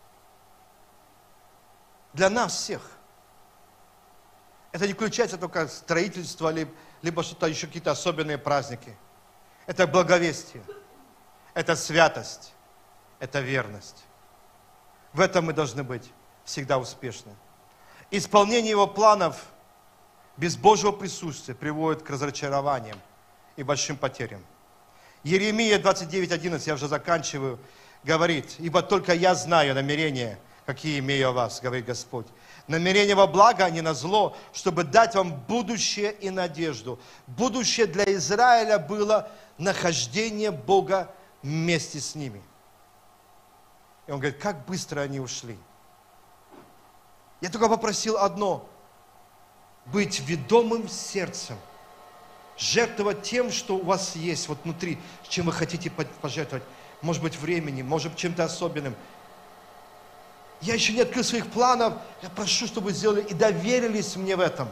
для нас всех. Это не включается только строительство, либо что-то еще, какие-то особенные праздники. Это благовестие, это святость, это верность. В этом мы должны быть всегда успешны. Исполнение Его планов без Божьего присутствия приводит к разочарованиям и большим потерям. Иеремия 29:11, я уже заканчиваю, говорит: «Ибо только я знаю намерения, какие имею о вас, говорит Господь. Намерения во благо, а не на зло, чтобы дать вам будущее и надежду». Будущее для Израиля было нахождение Бога вместе с ними. И он говорит, как быстро они ушли. Я только попросил одно: быть ведомым сердцем, жертвовать тем, что у вас есть вот внутри, чем вы хотите пожертвовать. Может быть, временем, может быть, чем-то особенным. Я еще не открыл своих планов. Я прошу, чтобы вы сделали и доверились мне в этом.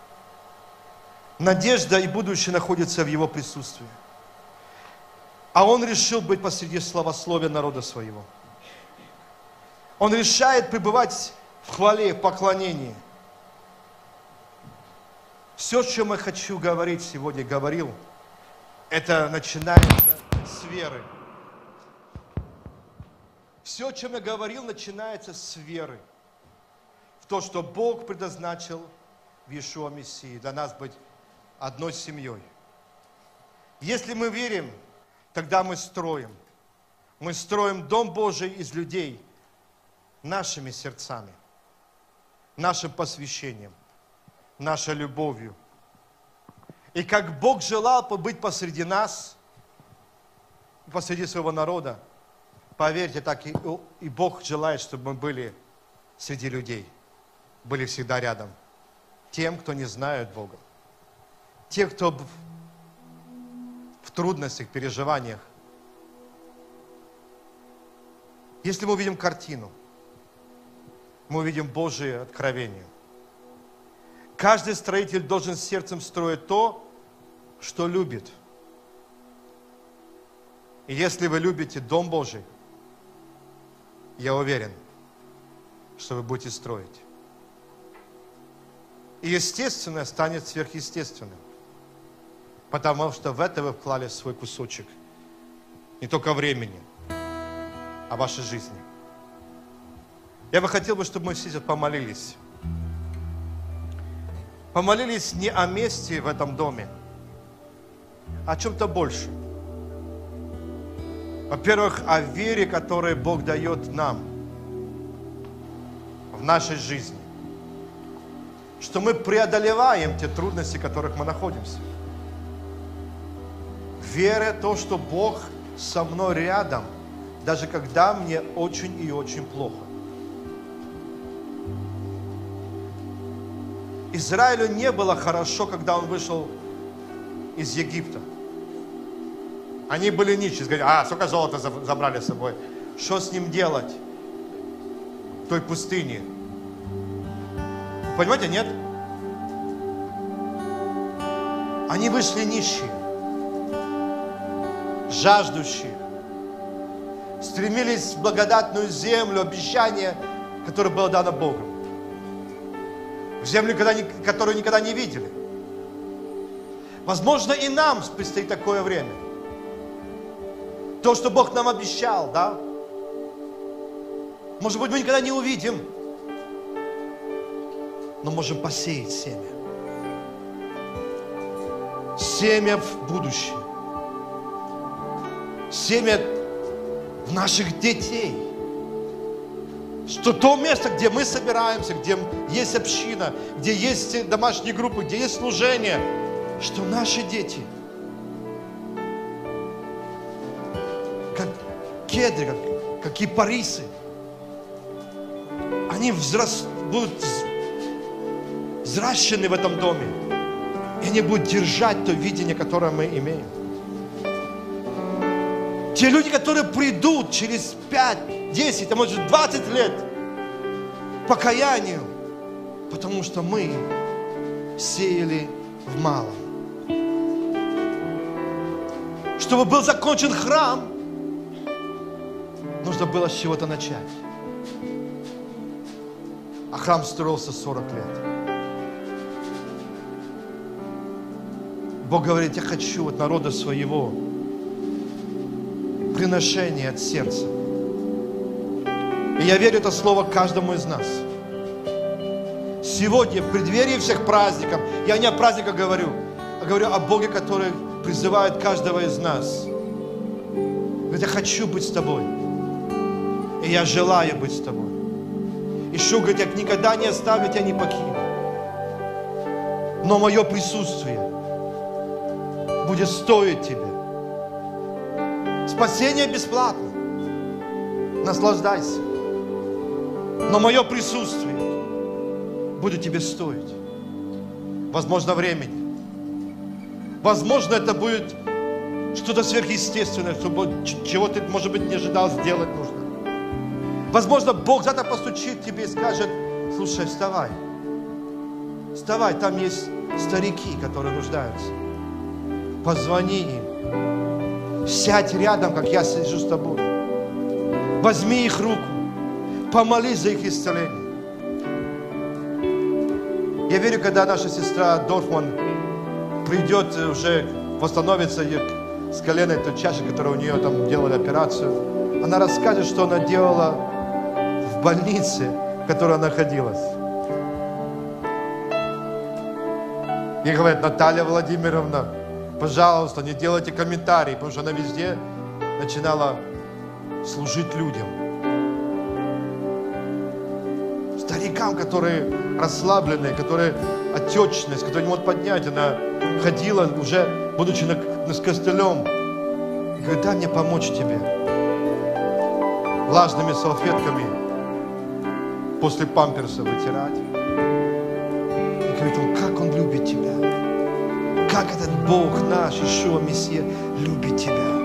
Надежда и будущее находятся в Его присутствии. А Он решил быть посреди славословия народа своего. Он решает пребывать в хвале, в поклонении. Все, о чем я хочу говорить сегодня, говорил, это начинается с веры. Все, о чем я говорил, начинается с веры. В то, что Бог предназначил в Иешуа Мессии для нас быть одной семьей. Если мы верим, тогда мы строим. Мы строим Дом Божий из людей нашими сердцами, нашим посвящением, нашей любовью. И как Бог желал быть посреди нас, посреди своего народа, поверьте, так и Бог желает, чтобы мы были среди людей, были всегда рядом. Тем, кто не знает Бога. Те, кто в трудностях, переживаниях. Если мы увидим картину, мы увидим Божие откровение. Каждый строитель должен сердцем строить то, что любит. И если вы любите Дом Божий, я уверен, что вы будете строить. И естественное станет сверхъестественным. Потому что в это вы вклали свой кусочек. Не только времени, а вашей жизни. Я бы хотел, чтобы мы все помолились. помолились не о месте в этом доме, а о чем-то больше. Во-первых, о вере, которую Бог дает нам в нашей жизни. Что мы преодолеваем те трудности, в которых мы находимся. Вера в то, что Бог со мной рядом, даже когда мне очень и очень плохо. Израилю не было хорошо, когда он вышел из Египта. Они были нищие, говорят, сколько золота забрали с собой. Что с ним делать в той пустыне? Понимаете, нет? Они вышли нищие, жаждущие, стремились в благодатную землю, обещание, которое было дано Богом. В землю, которую никогда не видели. Возможно, и нам предстоит такое время. То, что Бог нам обещал, да? Может быть, мы никогда не увидим, но можем посеять семя. Семя в будущее. Семя в наших детей. Что то место, где мы собираемся, где есть община, где есть домашние группы, где есть служение, что наши дети, как кедры, как кипарисы, они будут взращены в этом доме. И они будут держать то видение, которое мы имеем. Те люди, которые придут через 5, 10, а может 20 лет к покаянию, потому что мы сеяли в малом. Чтобы был закончен храм, нужно было с чего-то начать. А храм строился 40 лет. Бог говорит, я хочу от народа своего приношение от сердца. И я верю это слово каждому из нас. Сегодня, в преддверии всех праздников, я не о праздниках говорю, а говорю о Боге, который призывает каждого из нас. Говорит, я хочу быть с тобой. И я желаю быть с тобой. Ишуа говорит, я никогда не оставлю тебя, не покину. Но мое присутствие будет стоить тебе. Спасение бесплатно. Наслаждайся. Но мое присутствие будет тебе стоить. Возможно, времени. Возможно, это будет что-то сверхъестественное, чего ты, может быть, не ожидал, сделать нужно. Возможно, Бог завтра постучит к тебе и скажет, слушай, вставай. Вставай, там есть старики, которые нуждаются. Позвони им. Сядь рядом, как я сижу с тобой. Возьми их руку. Помолись за их исцеление. Я верю, когда наша сестра Дорфман придет, уже восстановится с коленой той чаши, которая у нее там делали операцию, она расскажет, что она делала в больнице, в которой она находилась. Ей говорят, Наталья Владимировна, пожалуйста, не делайте комментарии, потому что она везде начинала служить людям. Старикам, которые расслабленные, которые отечность, которые не могут поднять. Она ходила уже, будучи с костылем. И говорит, дай мне помочь тебе. Влажными салфетками после памперса вытирать. И говорит, как он любит тебя. Как этот Бог наш, Ишуа Мессия, любит тебя.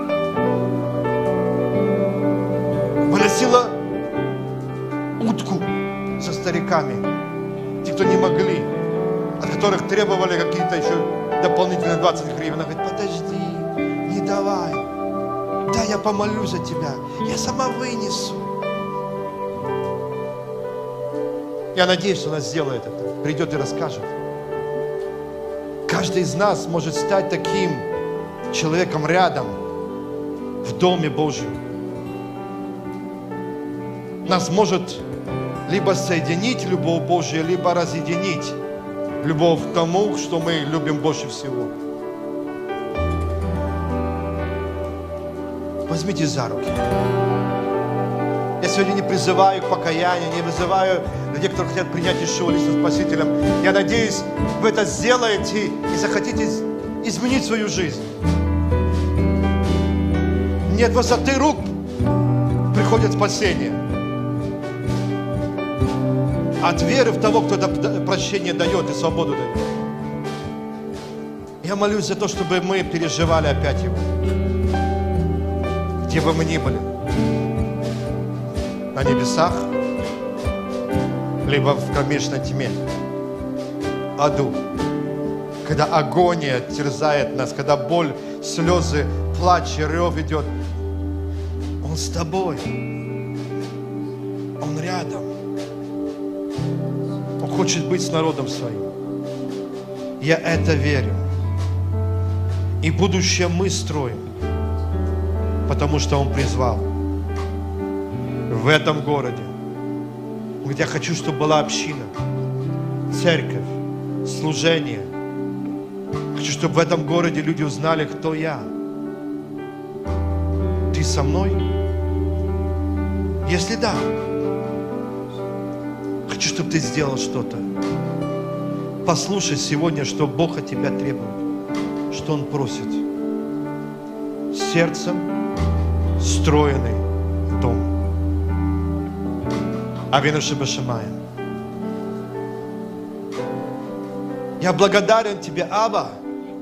Выносила утку со стариками, те, кто не могли, от которых требовали какие-то еще дополнительные 20 гривен. Она говорит, подожди, не давай, да я помолюсь за тебя, я сама вынесу. Я надеюсь, что она сделает это, придет и расскажет. Каждый из нас может стать таким человеком рядом, в Доме Божьем. Нас может либо соединить любовь Божья, либо разъединить любовь к тому, что мы любим больше всего. Возьмите за руки. Я сегодня не призываю к покаянию, не призываю людей, которые хотят принять Иешуа личным Спасителем. Я надеюсь, вы это сделаете и захотите изменить свою жизнь. Не от высоты рук приходит спасение. От веры в того, кто это прощение дает и свободу дает. Я молюсь за то, чтобы мы переживали опять его. Где бы мы ни были. На небесах, либо в кромешной тьме, аду. Когда агония терзает нас, когда боль, слезы, плач и рев идет. Он с тобой. Он рядом. Он хочет быть с народом своим. Я это верю. И будущее мы строим, потому что Он призвал. В этом городе. Он говорит, я хочу, чтобы была община, церковь, служение. Хочу, чтобы в этом городе люди узнали, кто я. Ты со мной? Если да, хочу, чтобы ты сделал что-то. Послушай сегодня, что Бог от тебя требует, что Он просит. Сердцем встроенный дом. Авину Шебашамая. Я благодарен Тебе, Абба,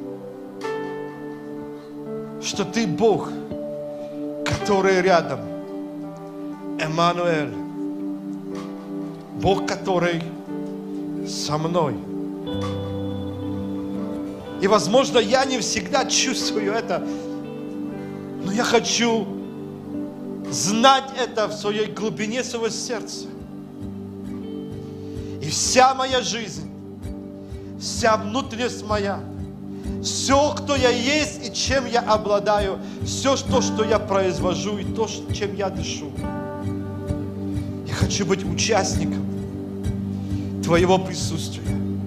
что Ты Бог, который рядом. Эммануэль. Бог, который со мной. И, возможно, я не всегда чувствую это, но я хочу знать это в своей глубине своего сердца. И вся моя жизнь, вся внутренность моя, все, кто я есть и чем я обладаю, все то, что я произвожу и то, чем я дышу. Я хочу быть участником Твоего присутствия.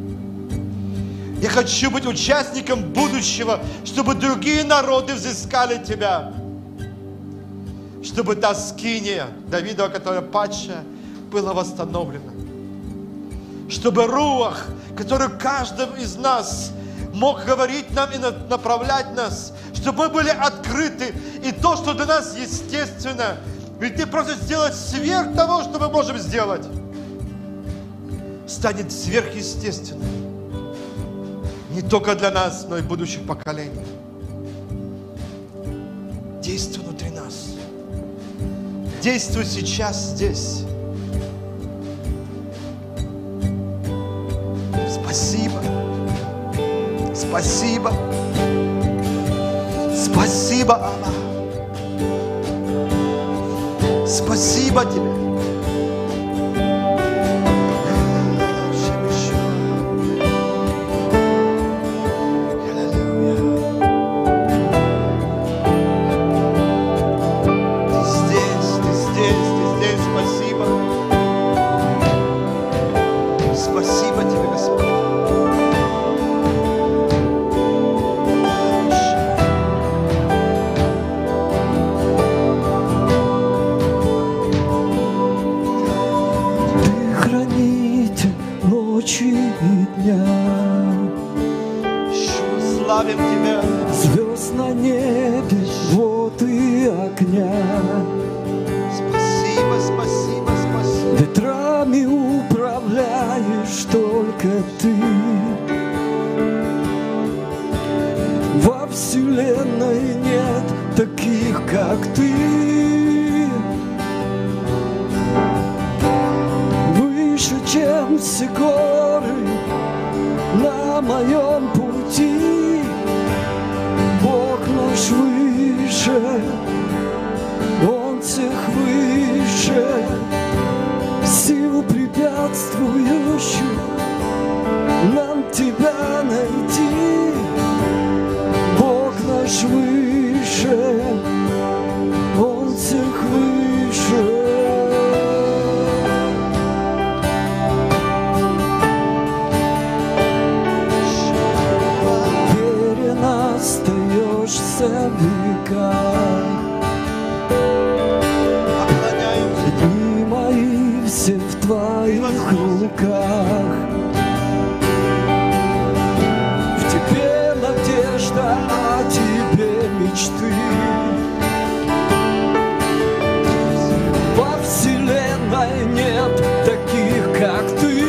Я хочу быть участником будущего, чтобы другие народы взыскали Тебя. Чтобы та скиния Давидова, которая падшая, была восстановлена. Чтобы руах, который каждый из нас мог говорить нам и направлять нас, чтобы мы были открыты, и то, что для нас естественно, ведь Ты просишь сделать сверх того, что мы можем сделать, станет сверхъестественным. Не только для нас, но и будущих поколений. Действуй внутри нас. Действуй сейчас здесь. Спасибо. Спасибо. Спасибо, Абба. Спасибо Тебе. Звезд на небе, вот и огня. Спасибо, спасибо, спасибо. Ветрами управляешь только Ты. Во вселенной нет таких, как Ты. Выше, чем все горы на моем пути. Бог наш выше, Он всех выше, сил препятствующих нам Тебя найти. Бог наш выше, Он всех выше. сердце века. Дни мои все в твоих руках. В тебе надежда, а тебе мечты. Во вселенной нет таких, как ты.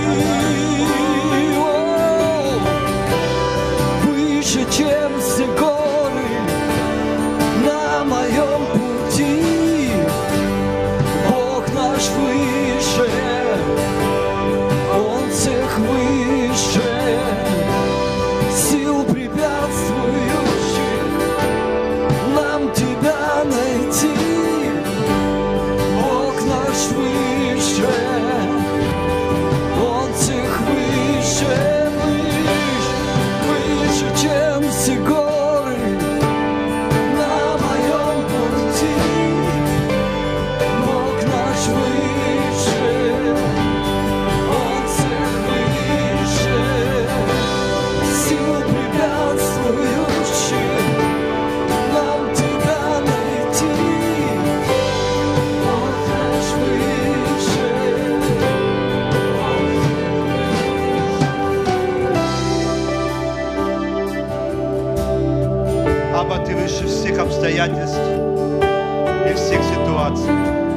Выше, чем все горы на моем пути. Бог наш выше, Он всех выше сил препятствующих. Нам тебя найти. Бог наш выше, Он всех выше, выше, чем все горы на моем пути. Бог наш выше, Он всех выше сил препятствующих. Нам тебя найти. Бог наш выше, Аба, Ты выше всех обстоятельств и всех ситуаций.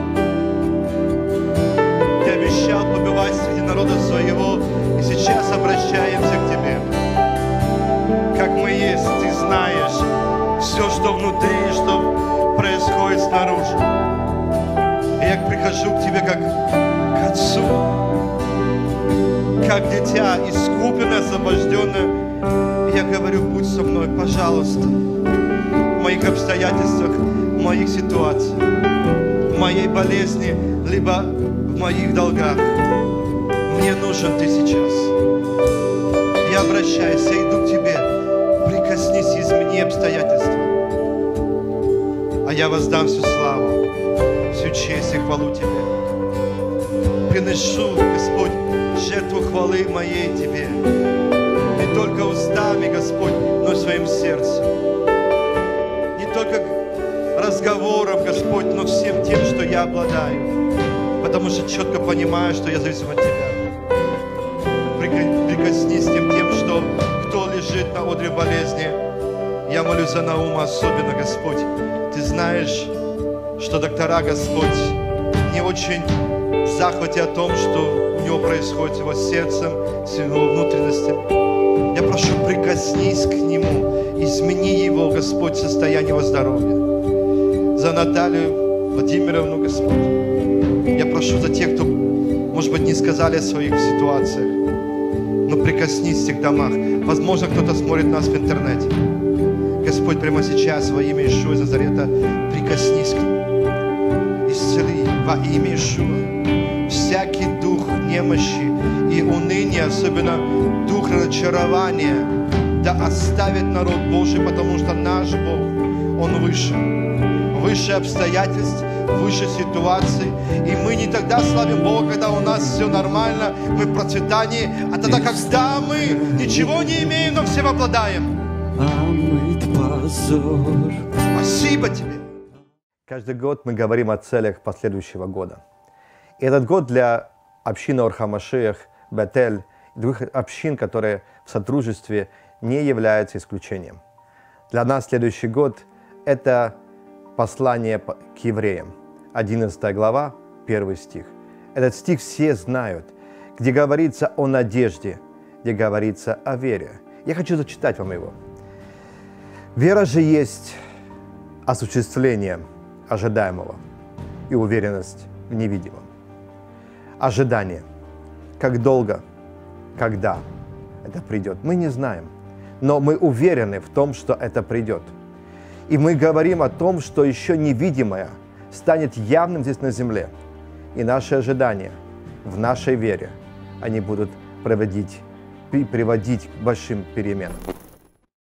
Ты обещал побывать среди народа своего, и сейчас обращаемся к Тебе. Как мы есть, Ты знаешь все, что внутри и что происходит снаружи. И я прихожу к Тебе как к Отцу, как дитя, искупленное, освобожденное. И я говорю: будь со мной, пожалуйста, в моих обстоятельствах, в моих ситуациях, в моей болезни, либо в моих долгах. Мне нужен Ты сейчас. Я обращаюсь, я иду к Тебе. Прикоснись, измени обстоятельства. А я воздам всю славу, всю честь и хвалу Тебе. Приношу, Господь, жертву хвалы моей Тебе. Не только устами, Господь, но и своим сердцем. Не только разговором, Господь, но всем тем, что я обладаю. Потому что четко понимаю, что я зависим от Тебя. Прикоснись тем, что кто лежит на одре болезни. Я молюсь за Наума особенно, Господь. Ты знаешь, что доктора, Господь, не очень в захвате о том, что у него происходит с его сердцем, с его внутренностями. Я прошу, прикоснись к нему, измени его, Господь, состояние его здоровья. За Наталью Владимировну, Господь. Я прошу за тех, кто, может быть, не сказали о своих ситуациях, но прикоснись в тех домах. Возможно, кто-то смотрит нас в интернете. Господь, прямо сейчас во имя Иешуа из Назарета прикоснись к ним. Исцели во имя Иешуа всякий дух немощи и уныния, особенно дух разочарования, да оставит народ Божий, потому что наш Бог, Он выше. Выше обстоятельств, выше ситуаций. И мы не тогда славим Бога, когда у нас все нормально, мы в процветании, а тогда, когда мы ничего не имеем, но всем обладаем. Спасибо Тебе. Каждый год мы говорим о целях последующего года. И этот год для общины Ор ха-Машиах, Бетель и других общин, которые в сотрудничестве, не являются исключением. Для нас следующий год – это послание к евреям, 11 глава, 1 стих. Этот стих все знают, где говорится о надежде, где говорится о вере. Я хочу зачитать вам его. «Вера же есть осуществление ожидаемого и уверенность в невидимом». Ожидание. Как долго, когда это придет, мы не знаем. Но мы уверены в том, что это придет. И мы говорим о том, что еще невидимое станет явным здесь на земле. И наши ожидания в нашей вере, они будут приводить к большим переменам.